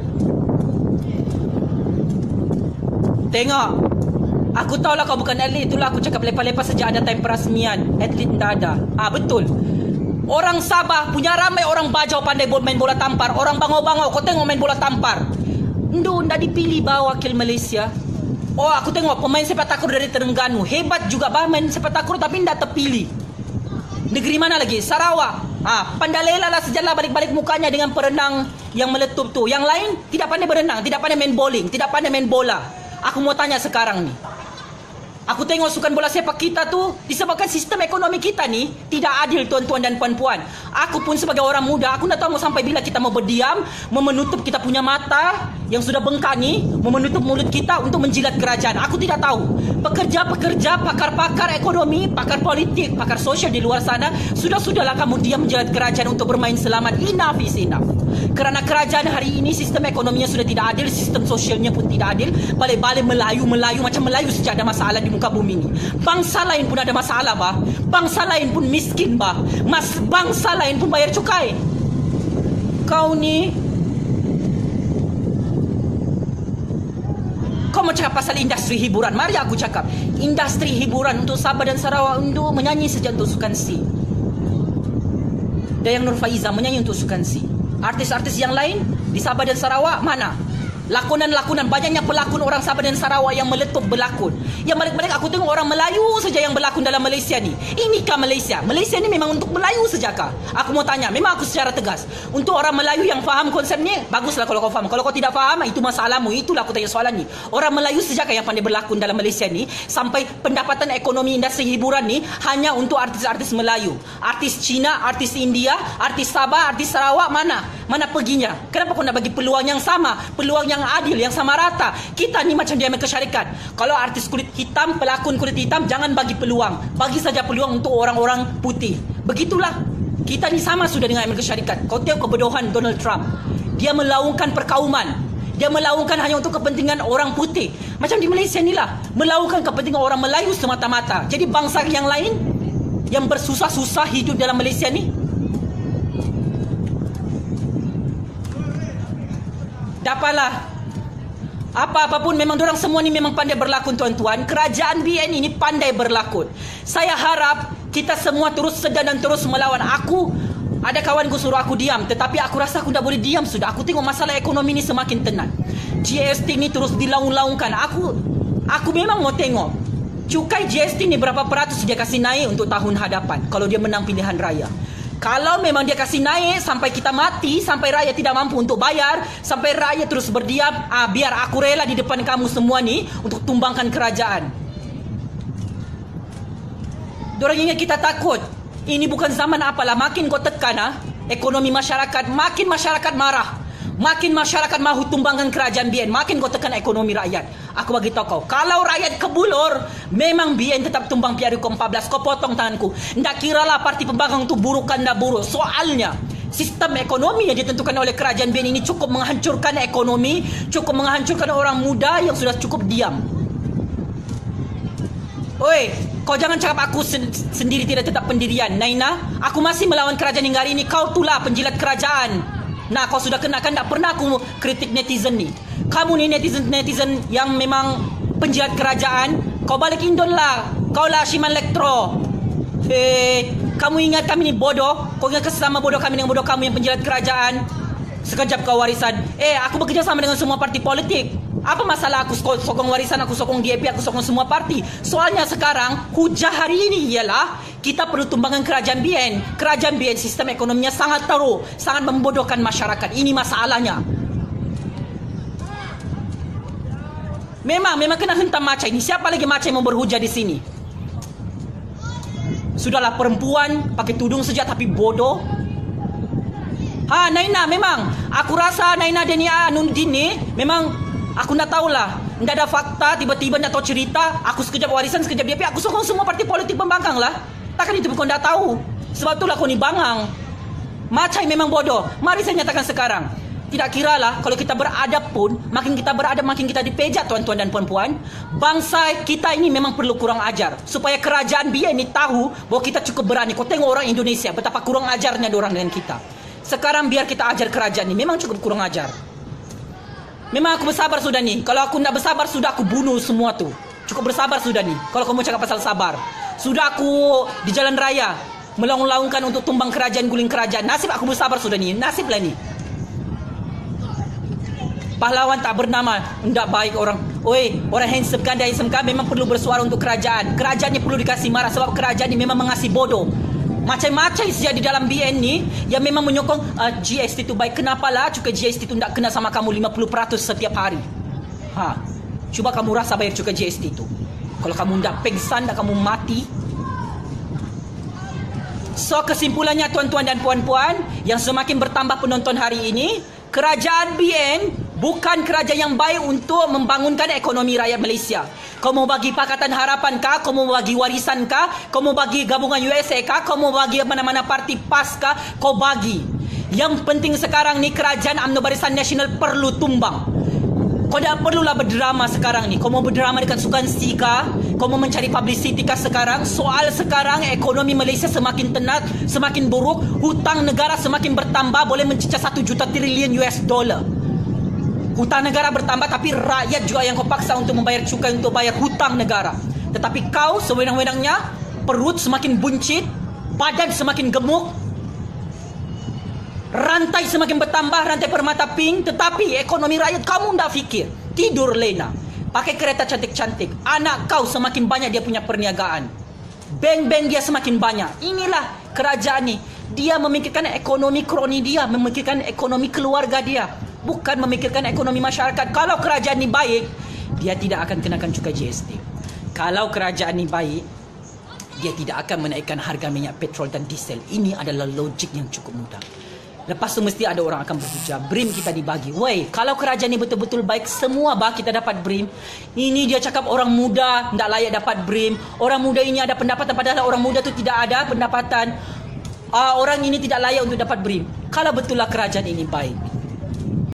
Tengok. Aku tahulah kau bukan atlet. Itulah aku cakap lepas-lepas sejak ada time perasmian. Atlet tak ada. Ah, betul. Orang Sabah punya ramai orang Bajau pandai main bola tampar. Orang Bangau-Bangau kau tengok main bola tampar. Ndu ndak dipilih bawa wakil Malaysia. Oh, aku tengok pemain sepak takraw dari Terengganu. Hebat juga bah main sepak takraw tapi ndak terpilih. Negeri mana lagi? Sarawak. Ah, Pandalela lah sejalan balik-balik mukanya dengan perenang yang meletup tu. Yang lain tidak pandai berenang, tidak pandai main bowling, tidak pandai main bola. Aku mau tanya sekarang ni. Aku tengok sukan bola sepak kita tu disebabkan sistem ekonomi kita ni tidak adil tuan-tuan dan puan-puan. Aku pun sebagai orang muda, aku tak tahu mau sampai bila kita mau berdiam, mau menutup kita punya mata yang sudah bengkak ni, mau menutup mulut kita untuk menjilat kerajaan. Aku tidak tahu. Pekerja-pekerja, pakar-pakar ekonomi, pakar politik, pakar sosial di luar sana, sudah-sudahlah kamu diam menjilat kerajaan untuk bermain selamat. Enough is enough. Kerana kerajaan hari ini sistem ekonominya sudah tidak adil, sistem sosialnya pun tidak adil. Balik-balik Melayu-Melayu macam Melayu saja ada masalah di muka bumi ni. Bangsa lain pun ada masalah bah. Bangsa lain pun miskin bah. Mas bangsa lain pun bayar cukai. Kau ni mau cakap pasal industri hiburan, mari aku cakap. Industri hiburan untuk Sabah dan Sarawak untuk menyanyi saja untuk Sukan C. Dayang Nur Faiza menyanyi untuk Sukan C. Artis-artis yang lain di Sabah dan Sarawak mana? Lakonan-lakonan, banyaknya pelakon orang Sabah dan Sarawak yang meletup berlakon. Yang balik-balik aku tengok orang Melayu saja yang berlakon dalam Malaysia ni. Inikah Malaysia? Malaysia ni memang untuk Melayu sajakah? Aku mau tanya, memang aku secara tegas. Untuk orang Melayu yang faham konsep ni, baguslah kalau kau faham. Kalau kau tidak faham, itu masalahmu. Itulah aku tanya soalan ni. Orang Melayu sajakah yang pandai berlakon dalam Malaysia ni, sampai pendapatan ekonomi industri hiburan ni hanya untuk artis-artis Melayu. Artis Cina, artis India, artis Sabah, artis Sarawak, mana? Mana perginya? Kenapa kau nak bagi peluang yang sama? Peluang yang yang adil, yang sama rata. Kita ni macam di Amerika Syarikat. Kalau artis kulit hitam, pelakon kulit hitam, jangan bagi peluang. Bagi saja peluang untuk orang-orang putih. Begitulah. Kita ni sama sudah dengan Amerika Syarikat. Kau tengok kebodohan Donald Trump. Dia melaungkan perkauman. Dia melaungkan hanya untuk kepentingan orang putih. Macam di Malaysia ni lah. Melaungkan kepentingan orang Melayu semata-mata. Jadi bangsa yang lain yang bersusah-susah hidup dalam Malaysia ni, dapatlah apa-apapun. Memang dorang semua ni memang pandai berlakon, tuan-tuan. Kerajaan B N ini pandai berlakon. Saya harap kita semua terus sedar dan terus melawan. Aku, ada kawan ku suruh aku diam, tetapi aku rasa aku dah boleh diam sudah. Aku tengok masalah ekonomi ni semakin tenat. G S T ni terus dilaung-laungkan. Aku aku memang mau tengok cukai G S T ni berapa peratus dia kasih naik untuk tahun hadapan kalau dia menang pilihan raya. Kalau memang dia kasih naik sampai kita mati, sampai rakyat tidak mampu untuk bayar, sampai rakyat terus berdiam, ah, biar aku rela di depan kamu semua ni untuk tumbangkan kerajaan. Dorang ingat kita takut. Ini bukan zaman apalah. Makin kau tekan ah, ekonomi masyarakat, makin masyarakat marah. Makin masyarakat mahu tumbangkan kerajaan B N, makin kau tekan ekonomi rakyat. Aku bagi tahu kau, kalau rakyat kebulur, memang B N tetap tumbang P R U ke empat belas. Kau potong tanganku. Ndak kiralah parti pembangkang itu buruk kan dah buruk. Soalnya sistem ekonomi yang ditentukan oleh kerajaan B N ini cukup menghancurkan ekonomi, cukup menghancurkan orang muda yang sudah cukup diam. Oi, kau jangan cakap aku sen sendiri tidak tetap pendirian. Naina, aku masih melawan kerajaan hingga hari ini. Kau tulah penjilat kerajaan. Nah, kau sudah kena kan? Tak pernah aku kritik netizen ni. Kamu ni netizen-netizen yang memang penjilat kerajaan. Kau balik Indon lah. Kau lah Shiman Elektro. Hei, kamu ingat kami ni bodoh? Kau ingat kesama bodoh kami dengan bodoh kamu yang penjilat kerajaan? Sekejap kau warisan. Eh, aku bekerja sama dengan semua parti politik. Apa masalah aku sokong warisan, aku sokong D A P, aku sokong semua parti? Soalnya sekarang, hujah hari ini ialah kita perlu tumbangan kerajaan B N. Kerajaan B N sistem ekonominya sangat teruk, sangat membodohkan masyarakat. Ini masalahnya. Memang, memang kena hentam macam ini. Siapa lagi macam yang mau berhujah di sini? Sudahlah perempuan pakai tudung saja tapi bodoh. Ha, Naina, memang aku rasa Naina Denia Nundin ni memang aku nak tahulah. Tidak ada fakta, tiba-tiba nak tahu cerita. Aku sekejap warisan, sekejap D A P. Aku sokong semua parti politik pembangkang lah. Takkan itu kau tidak tahu. Sebab itulah kau ni bangang. Macam memang bodoh. Mari saya nyatakan sekarang. Tidak kiralah kalau kita beradab pun, makin kita beradab makin kita dipejak, tuan-tuan dan puan-puan. Bangsa kita ini memang perlu kurang ajar. Supaya kerajaan B N ini tahu bahawa kita cukup berani. Kau tengok orang Indonesia betapa kurang ajarnya diorang dengan kita. Sekarang biar kita ajar kerajaan ini. Memang cukup kurang ajar. Memang aku bersabar sudah ni. Kalau aku nak bersabar sudah aku bunuh semua tu. Cukup bersabar sudah ni. Kalau kamu cakap pasal sabar. Sudah aku di jalan raya melaung-laungkan untuk tumbang kerajaan, guling kerajaan. Nasib aku bersabar sudah ni. Nasib lah ni. Pahlawan tak bernama. Tidak baik orang. Oi, orang handsome kan, dia handsome kan, memang perlu bersuara untuk kerajaan. Kerajaan ni perlu dikasih marah sebab kerajaan ni memang mengasih bodoh. Macam-macam saja di dalam B N ni yang memang menyokong uh, G S T tu baik. Kenapalah cukai G S T tu tak kena sama kamu lima puluh peratus setiap hari? Ha, cuba kamu rasa bayar cukai G S T tu. Kalau kamu tak pengsan, tak kamu mati. So kesimpulannya tuan-tuan dan puan-puan yang semakin bertambah penonton hari ini, kerajaan B N bukan kerajaan yang baik untuk membangunkan ekonomi rakyat Malaysia. Kau mau bagi Pakatan Harapan kah? Kau mau bagi warisan kah? Kau mau bagi gabungan U S A kah? Kau mau bagi mana-mana parti P A S kah? Kau bagi. Yang penting sekarang ni kerajaan UMNO Barisan Nasional perlu tumbang. Kau tak perlulah berdrama sekarang ni. Kau mau berdrama dekat Sukan C kah? Kau mau mencari publicity kah sekarang? Soal sekarang ekonomi Malaysia semakin tenat, semakin buruk. Hutang negara semakin bertambah, boleh mencecah satu juta trilion U S dollar. Hutang negara bertambah, tapi rakyat juga yang kau paksa untuk membayar cukai untuk bayar hutang negara. Tetapi kau sewenang-wenangnya, perut semakin buncit, badan semakin gemuk, rantai semakin bertambah, rantai permata pink. Tetapi ekonomi rakyat kamu tidak fikir. Tidur lena, pakai kereta cantik-cantik. Anak kau semakin banyak dia punya perniagaan, bank-bank dia semakin banyak. Inilah kerajaan ni. Dia memikirkan ekonomi kroni dia, memikirkan ekonomi keluarga dia, bukan memikirkan ekonomi masyarakat. Kalau kerajaan ni baik, dia tidak akan kenakan cukai G S T. Kalau kerajaan ni baik, dia tidak akan menaikkan harga minyak petrol dan diesel. Ini adalah logik yang cukup mudah. Lepas tu mesti ada orang akan berhujah, B R I M kita dibagi. Woi, kalau kerajaan ni betul-betul baik, semua bah kita dapat B R I M. Ini dia cakap orang muda tidak layak dapat B R I M. Orang muda ini ada pendapatan, padahal orang muda tu tidak ada pendapatan. Uh, orang ini tidak layak untuk dapat B R I M. Kalau betullah kerajaan ini baik,